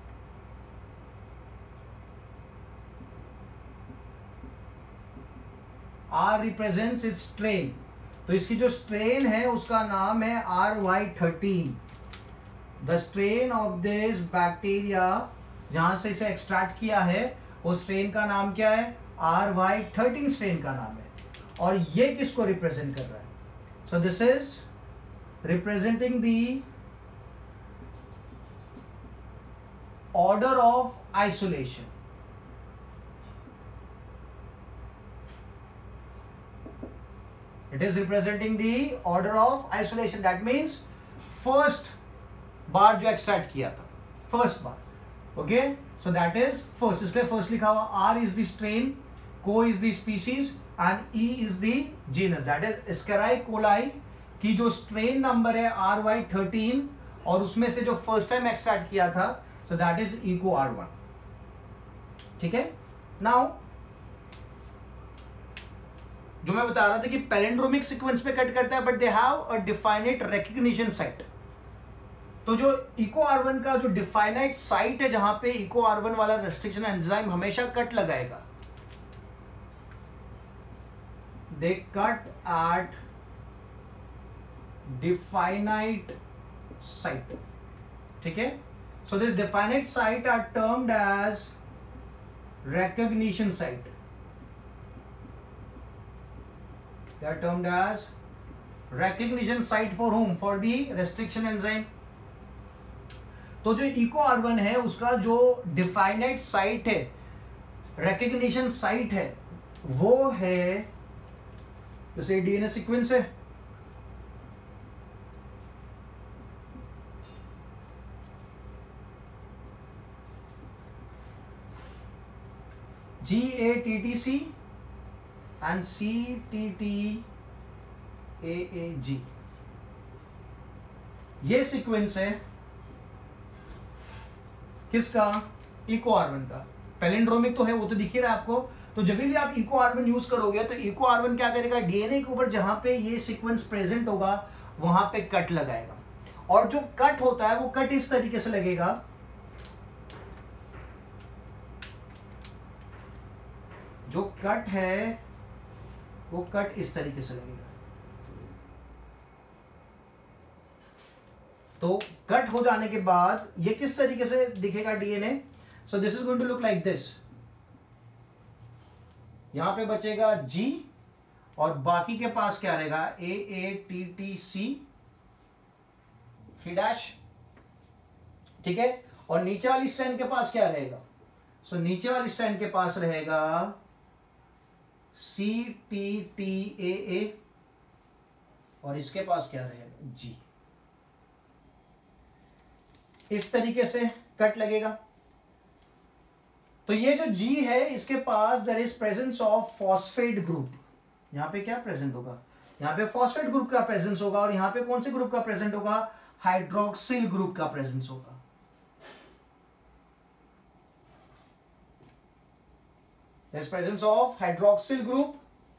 R represents its strain. तो इसकी जो स्ट्रेन है उसका नाम है RY13। The strain of this bacteria, जहां से इसे एक्सट्रैक्ट किया है वो स्ट्रेन का नाम क्या है? RY13 स्ट्रेन का नाम है। और ये किसको रिप्रेजेंट कर रहा है? So this is representing the order of isolation. It is representing the order of isolation. That means first बार जो एक्सट्रैक्ट किया था, फर्स्ट बार। Okay, so that is first, इसलिए फर्स्ट लिखा हुआ। R is the strain, co is the species and E is the genus. That is Escherichia coli की जो स्ट्रेन नंबर है RY13 और उसमें से जो फर्स्ट टाइम एक्सट्रैक्ट किया था, सो दैट इज इको R1। ठीक है। नाउ जो मैं बता रहा था कि पैलिंड्रोमिक सीक्वेंस पे कट करता है but they have a definite recognition site. तो जो इको R1 का जो डिफाइनाइट साइट है जहां पे इको R1 वाला रेस्ट्रिक्शन एंजाइम हमेशा कट लगाएगा, they cut at definite site. ठीक है। So this definite site are termed as recognition site. They are termed as recognition site for whom? For the restriction enzyme. तो जो eco R1 है उसका जो definite site है, recognition site है, वो है जैसे डीएनए सीक्वेंस है, GATTC and CTTAAG, ये सीक्वेंस है किसका? इको R1 का। पैलिंड्रोमिक तो है, वो तो दिख ही रहा है आपको। तो जब भी आप इको R1 यूज करोगे तो इको R1 क्या करेगा? डीएनए के ऊपर जहां पे ये सीक्वेंस प्रेजेंट होगा वहां पे कट लगाएगा। और जो कट होता है वो कट इस तरीके से लगेगा, जो कट है वो कट इस तरीके से लगेगा। तो कट हो जाने के बाद ये किस तरीके से दिखेगा डीएनए? So this is going to look like this. यहां पे बचेगा G और बाकी के पास क्या रहेगा? AATTC 3'। ठीक है। और नीचे वाली स्ट्रैंड के पास क्या रहेगा? सो नीचे वाली स्ट्रैंड के पास रहेगा CTTAA और इसके पास क्या रहेगा G। इस तरीके से कट लगेगा। तो ये जो G है इसके पास there is presence of phosphate group. यहां पे क्या प्रेजेंट होगा, यहां पे फॉस्फेट ग्रुप का प्रेजेंस होगा, और यहां पे कौन से ग्रुप का प्रेजेंट होगा, हाइड्रोक्सिल ग्रुप का प्रेजेंस होगा। There is presence of hydroxyl group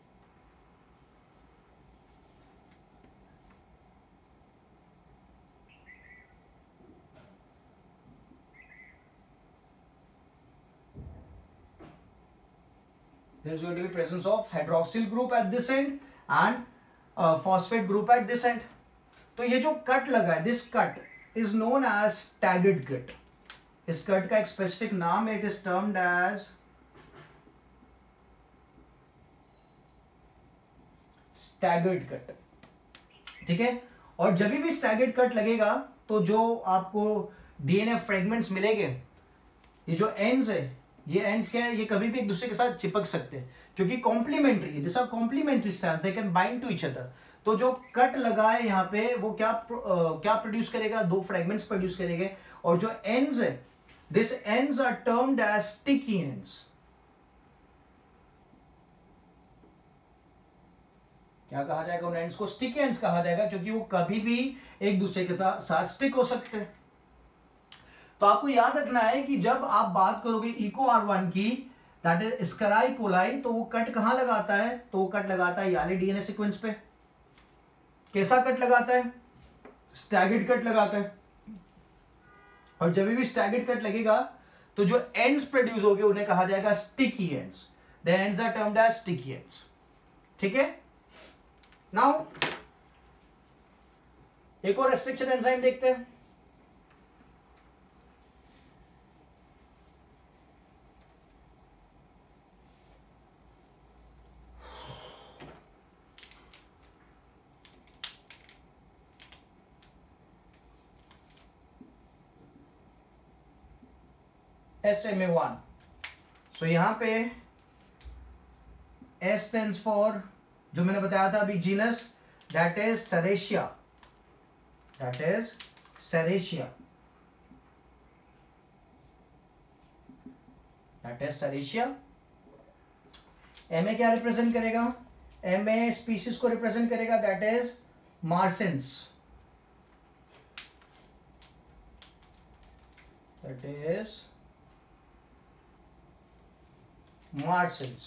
there is going to be presence of hydroxyl group at this end and phosphate group at this end. तो ये जो कट लगा है, this cut is known as staggered cut. इस cut का एक specific नाम है, it is termed as staggered cut. ठीक है, और जब भी staggered cut लगेगा तो जो आपको डीएनए फ्रेगमेंट्स मिलेंगे, ये जो एंड्स है, ये एंड्स क्या है, ये कभी भी एक दूसरे के साथ चिपक सकते हैं क्योंकि कॉम्प्लीमेंट्री है, this are complementary strand, they can bind to each other. तो जो कट लगा है यहाँ पे वो क्या प्रोड्यूस करेगा, दो फ्रेगमेंट्स प्रोड्यूस करेंगे, और जो एंड्स है, this ends are termed as sticky ends. क्या कहा जाएगा उन एंड्स को, स्टिकी एंड्स कहा जाएगा, क्योंकि वो कभी भी एक दूसरे के साथ स्टिक हो सकते हैं। तो आपको याद रखना है कि जब आप बात करोगे इको R1 की, दैट इज एस्केरियाई कोलाई, तो वो कट कहां लगाता है, तो वो कट लगाता है याले डीएनए सीक्वेंस पे। कैसा कट लगाता है, स्टैगर्ड कट लगाता है। और जब भी स्टैगर्ड कट लगेगा तो जो एंड्स प्रोड्यूस होंगे उन्हें कहा जाएगा sticky ends. The ends are termed as sticky ends. ठीक है, नाउ एक और रेस्ट्रिक्शन एंजाइम देखते हैं। SMA1। सो यहां पे S stands for, जो मैंने बताया था अभी, genus, that is Serratia, that is Serratia, that is Serratia. MA क्या रिप्रेजेंट करेगा, MA स्पीशीज को रिप्रेजेंट करेगा, that is marcescens, that is marcescens.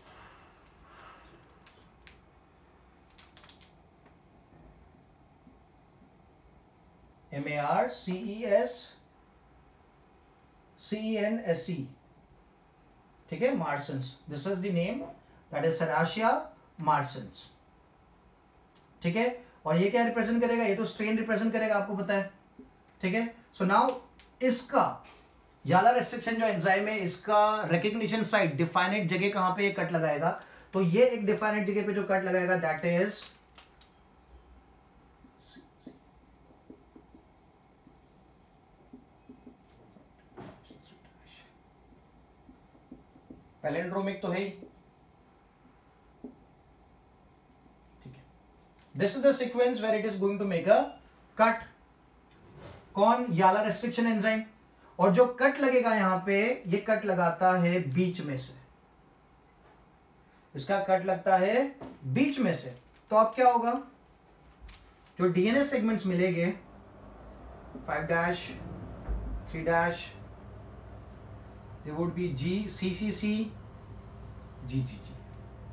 MARCESCENSE, ठीक है, marcescens, this is the name, that is Serratia marcescens. ठीक है, और ये क्या रिप्रेजेंट करेगा, ये तो स्ट्रेन रिप्रेजेंट करेगा, आपको पता है। ठीक है, सो नाउ इसका याला रेस्ट्रिक्शन जो एंजाइम है, इसका रिकग्निशन साइट, डिफाइनेट जगह कहां पे ये कट लगाएगा, तो ये एक डिफाइनेट जगह पे जो कट लगाएगा दैट इज पैलेंड्रोमिक, तो है ही। ठीक है, this is the sequence where it is going to make a cut. कौन, याला रेस्ट्रिक्शन एंजाइम। और जो कट लगेगा यहां पे, ये कट लगाता है बीच में से, इसका कट लगता है बीच में से। तो अब क्या होगा, जो डीएनए सेगमेंट्स मिलेंगे 5' 3', they would be G, C, C, C, G, G, G.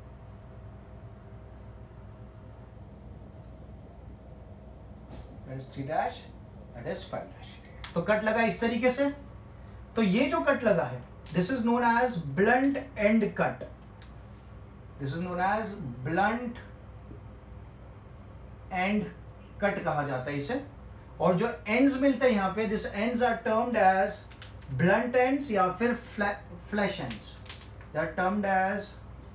That is 3', that is 5'. तो कट लगा इस तरीके से। तो ये जो कट लगा है, this is known as blunt end cut, this is known as blunt end cut कहा जाता है इसे। और जो एंड्स मिलते हैं यहां पे, this ends are termed as blunt ends या फिर flush ends, they are termed as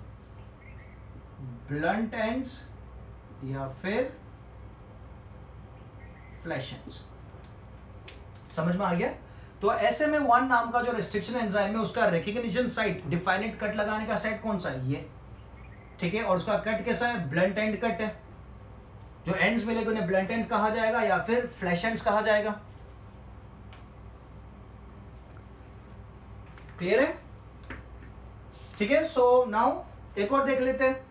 blunt ends या फिर फ्लैश एंड्स। समझ में आ गया। तो SMA1 नाम का जो रेस्ट्रिक्शन एंजाइम है, उसका रिकग्निशन साइट, डिफाइनेट कट लगाने का साइट कौन सा है, ये। ठीक है, और उसका कट कैसा है, ब्लंट एंड कट है। जो एंड्स मिलेंगे उन्हें ब्लंट एंड कहा जाएगा या फिर फ्लैश एंड्स कहा जाएगा। क्लियर है? ठीक है, सो नाउ एक और देख लेते हैं,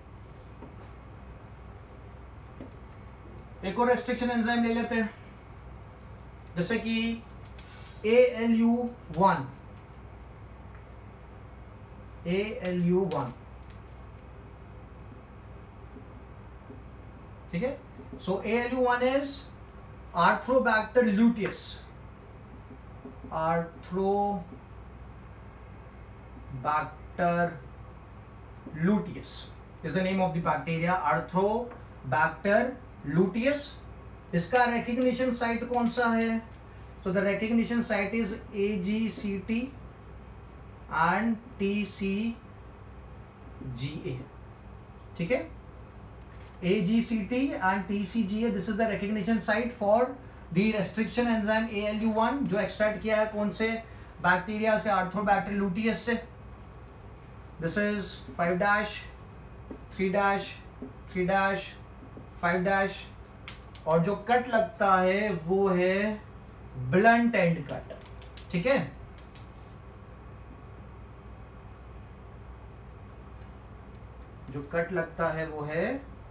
एक और रेस्ट्रिक्शन एंजाइम ले लेते हैं, जैसे कि ALU1। ALU1, ठीक है। So ALU1 is Arthrobacter luteus. Arthrobacter luteus is the name of the bacteria, Arthrobacter luteus। इसका recognition site कौन सा है? So the recognition site is AGCT and TCGA, ठीक है। AGCT and TCGA, this is the recognition site for the restriction enzyme ALU1 जो extract किया है कौन से बैक्टीरिया से? Arthrobacter luteus से। This is 5' 3' 3' 5' और जो कट लगता है वो है ब्लंट एंड कट, ठीक है। जो कट लगता है वो है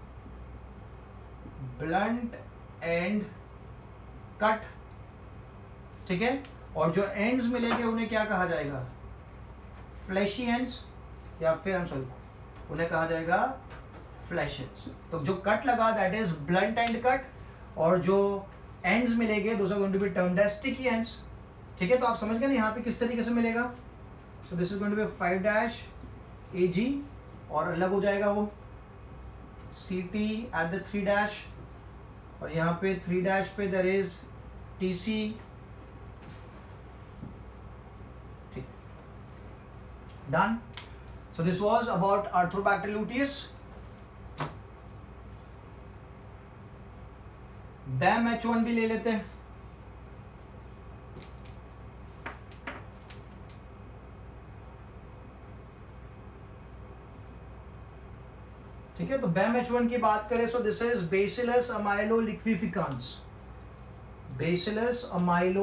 ब्लंट एंड कट, ठीक है। और जो एंड्स मिलेंगे उन्हें क्या कहा जाएगा? फ्लैशी एंड्स, या फिर हम सॉरी उन्हें कहा जाएगा फ्लैश एंड्स। तो जो कट लगा that is blunt end cut, और जो एंड्स मिलेंगे those are going to be termed as sticky ends, ठीक है। तो आप समझ गए ना यहाँ पे किस तरीके से मिलेगा? So this is going to be 5' AG और अलग हो जाएगा वो CT एट द 3', और यहाँ पे 3' पे देयर इज TC, ठीक, done. So this was about Arthrobacter luteus. BAM-H1 भी ले लेते हैं, ठीक है। तो BAM-H1 की बात करें so this is Bacillus amyloliqueficans। Bacillus amylo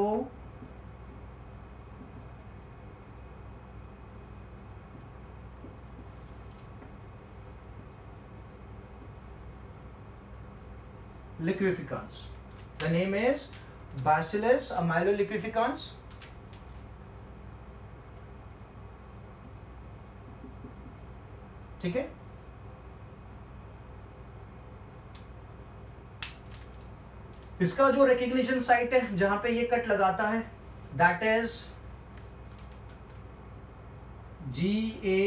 liqueficans। The name is Bacillus amyloliqueficans। ठीक है। इसका जो रिकग्निशन साइट है जहां पे ये कट लगाता है दैट इज GA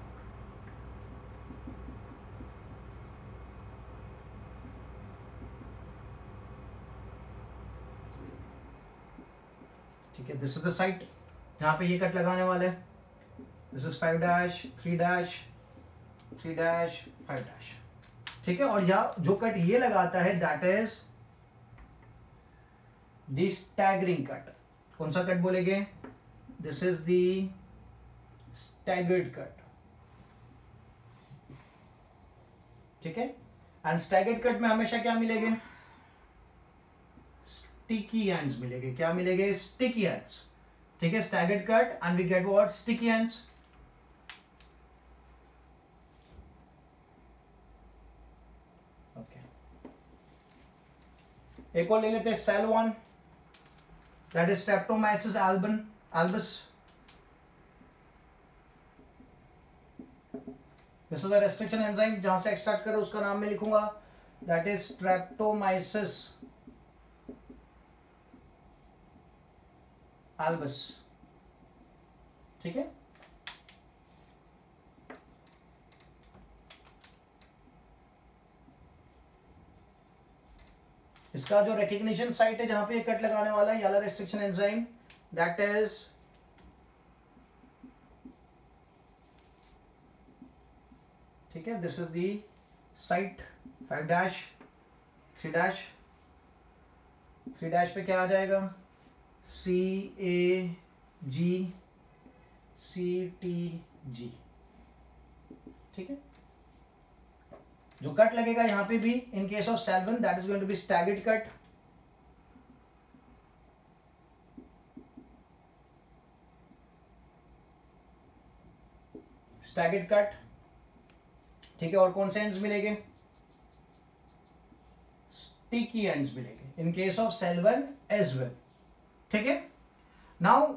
ठीक है। दिस इज द साइट जहां पे ये कट लगाने वाले हैं। दिस इज 5' 3' 3' 5', ठीक है। और यहाँ जो कट ये लगाता है that is the staggering cut. कौन सा कट बोलेंगे? This is the staggered cut, ठीक है। एंड स्टैगर्ड कट में हमेशा क्या मिलेंगे? स्टिकी एंड्स मिलेंगे। क्या मिलेंगे? स्टिकी एंड्स, ठीक है। Staggered cut and we get what? Sticky ends. Okay, एक और ले लेते हैं cell 1 that is Streptomyces albus। This is a restriction enzyme, जहां से एक्सट्रैक्ट करो उसका नाम मैं लिखूंगा दैट इज स्ट्रेप्टोमाइसिस albus, ठीक है। इसका जो रिकग्निशन साइट है जहां पे ये कट लगाने वाला है वाला रेस्ट्रिक्शन एंजाइम दैट इज ठीक है। दिस इज द साइट 5' 3' 3' पे क्या आ जाएगा? CAG CTG, ठीक है। जो कट लगेगा यहां पे भी in case of cell 1 that is going to be staggered cut, staggered cut, ठीक है। और कौन से एंड्स मिलेंगे? स्टिकी एंड्स मिलेंगे in case of cell 1 as well, ठीक है। नाउ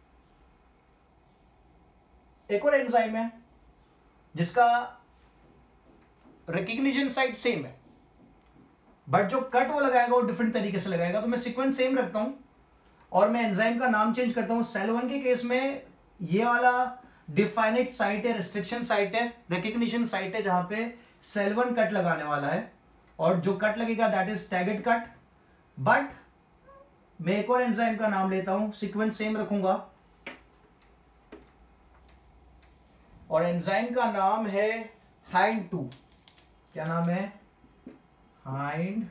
एक और एंजाइम है जिसका रिकग्निशन साइट सेम है, बट जो कट वो लगाएगा वो डिफरेंट तरीके से लगाएगा। तो मैं सीक्वेंस सेम रखता हूं और मैं एंजाइम का नाम चेंज करता हूं। सेल 1 के केस में ये वाला डिफाइनेट साइट है, रिस्ट्रिक्शन साइट है, रिकग्निशन साइट है, जहां पे सेल 1 कट लगाने वाला है और जो कट लगेगा that is staggered cut. But मैं एक और एंजाइम का नाम लेता हूं, सीक्वेंस सेम रखूंगा और एंजाइम का नाम है हाइंड 2। क्या नाम है? हाइंड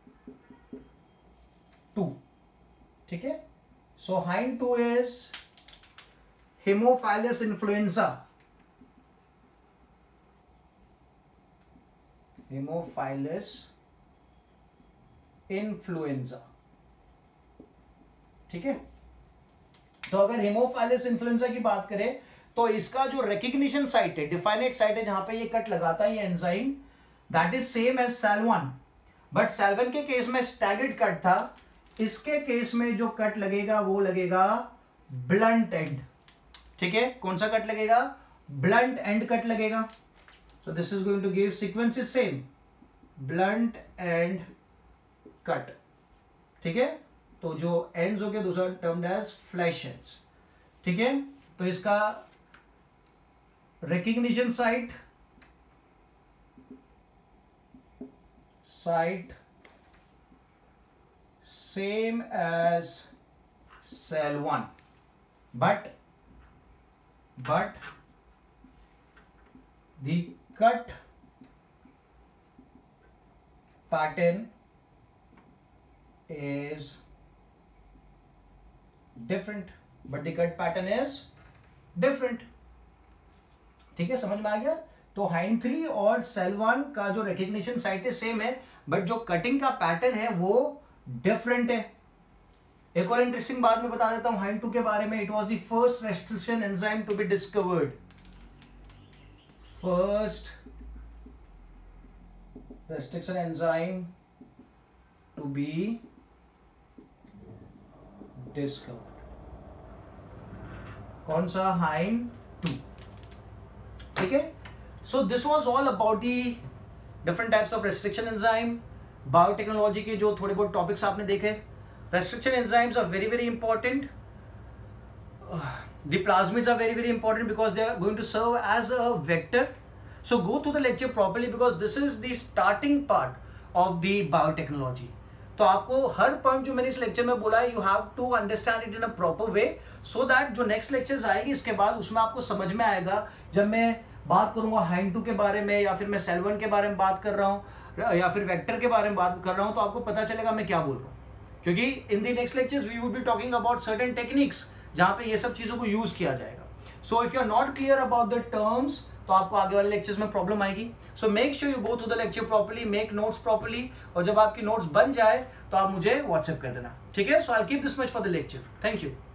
2, ठीक है। So Hind 2 is Haemophilus influenzae, Haemophilus influenzae, ठीक है। तो अगर हेमोफाइलस इन्फ्लुएंजा की बात करें तो इसका जो रिकग्निशन साइट है, डिफाइनेट साइट है, जहां पे ये कट लगाता है ये enzyme, that is same as cell 1, but cell 1 के केस में स्टैगर्ड कट था, इसके केस में जो कट लगेगा वो लगेगा ब्लंट एंड, ठीक है। कौन सा कट लगेगा? ब्लंट एंड कट लगेगा। So this is going to give sequence is same, blunt end cut, ठीक है। तो जो एंड्स हो गए दूसरा टर्म्ड एज फ्लैश एंड्स, ठीक है। तो इसका recognition site same as cell 1, but the cut pattern is different, ठीक है। समझ में आ गया? तो हाइंड 3 और सेल 1 का जो रिकग्निशन साइट है सेम है, बट जो कटिंग का पैटर्न है वो डिफरेंट है। एक और इंटरेस्टिंग बात मैं बता देता हूं हाइंड 2 के बारे में। It was the first restriction enzyme to be discovered, first restriction enzyme to be discovered. कौन सा? हाइंड 2, ठीक है। So this was all about the different types of restriction enzyme. Biotechnology के जो थोड़े बहुत टॉपिक्स आपने देखे, restriction enzymes are very very important. The plasmids are very very important because they are going to serve as a vector. So go through the lecture properly because this is the starting part of the biotechnology. तो आपको हर point जो मैंने इस lecture में बोला है, you have to understand it in a proper way, so that जो next lectures आएगी इसके बाद उसमें आपको समझ में आएगा। जब मैं बात करूंगा हाइंड 2 के बारे में, या फिर मैं सेल 1 के बारे में बात कर रहा हूँ, या फिर वेक्टर के बारे में बात कर रहा हूँ, तो आपको पता चलेगा मैं क्या बोल रहा हूँ। क्योंकि in the next lectures we would be talking about certain techniques जहां पे ये सब चीजों को यूज किया जाएगा। So if you are not clear about the terms तो आपको आगे वाले लेक्चर्स में प्रॉब्लम आएगी। So make sure you go through the lecture properly, make notes properly, और जब आपकी नोट्स बन जाए तो आप मुझे व्हाट्सएप कर देना, ठीक है। So I will keep this much for the lecture. Thank you.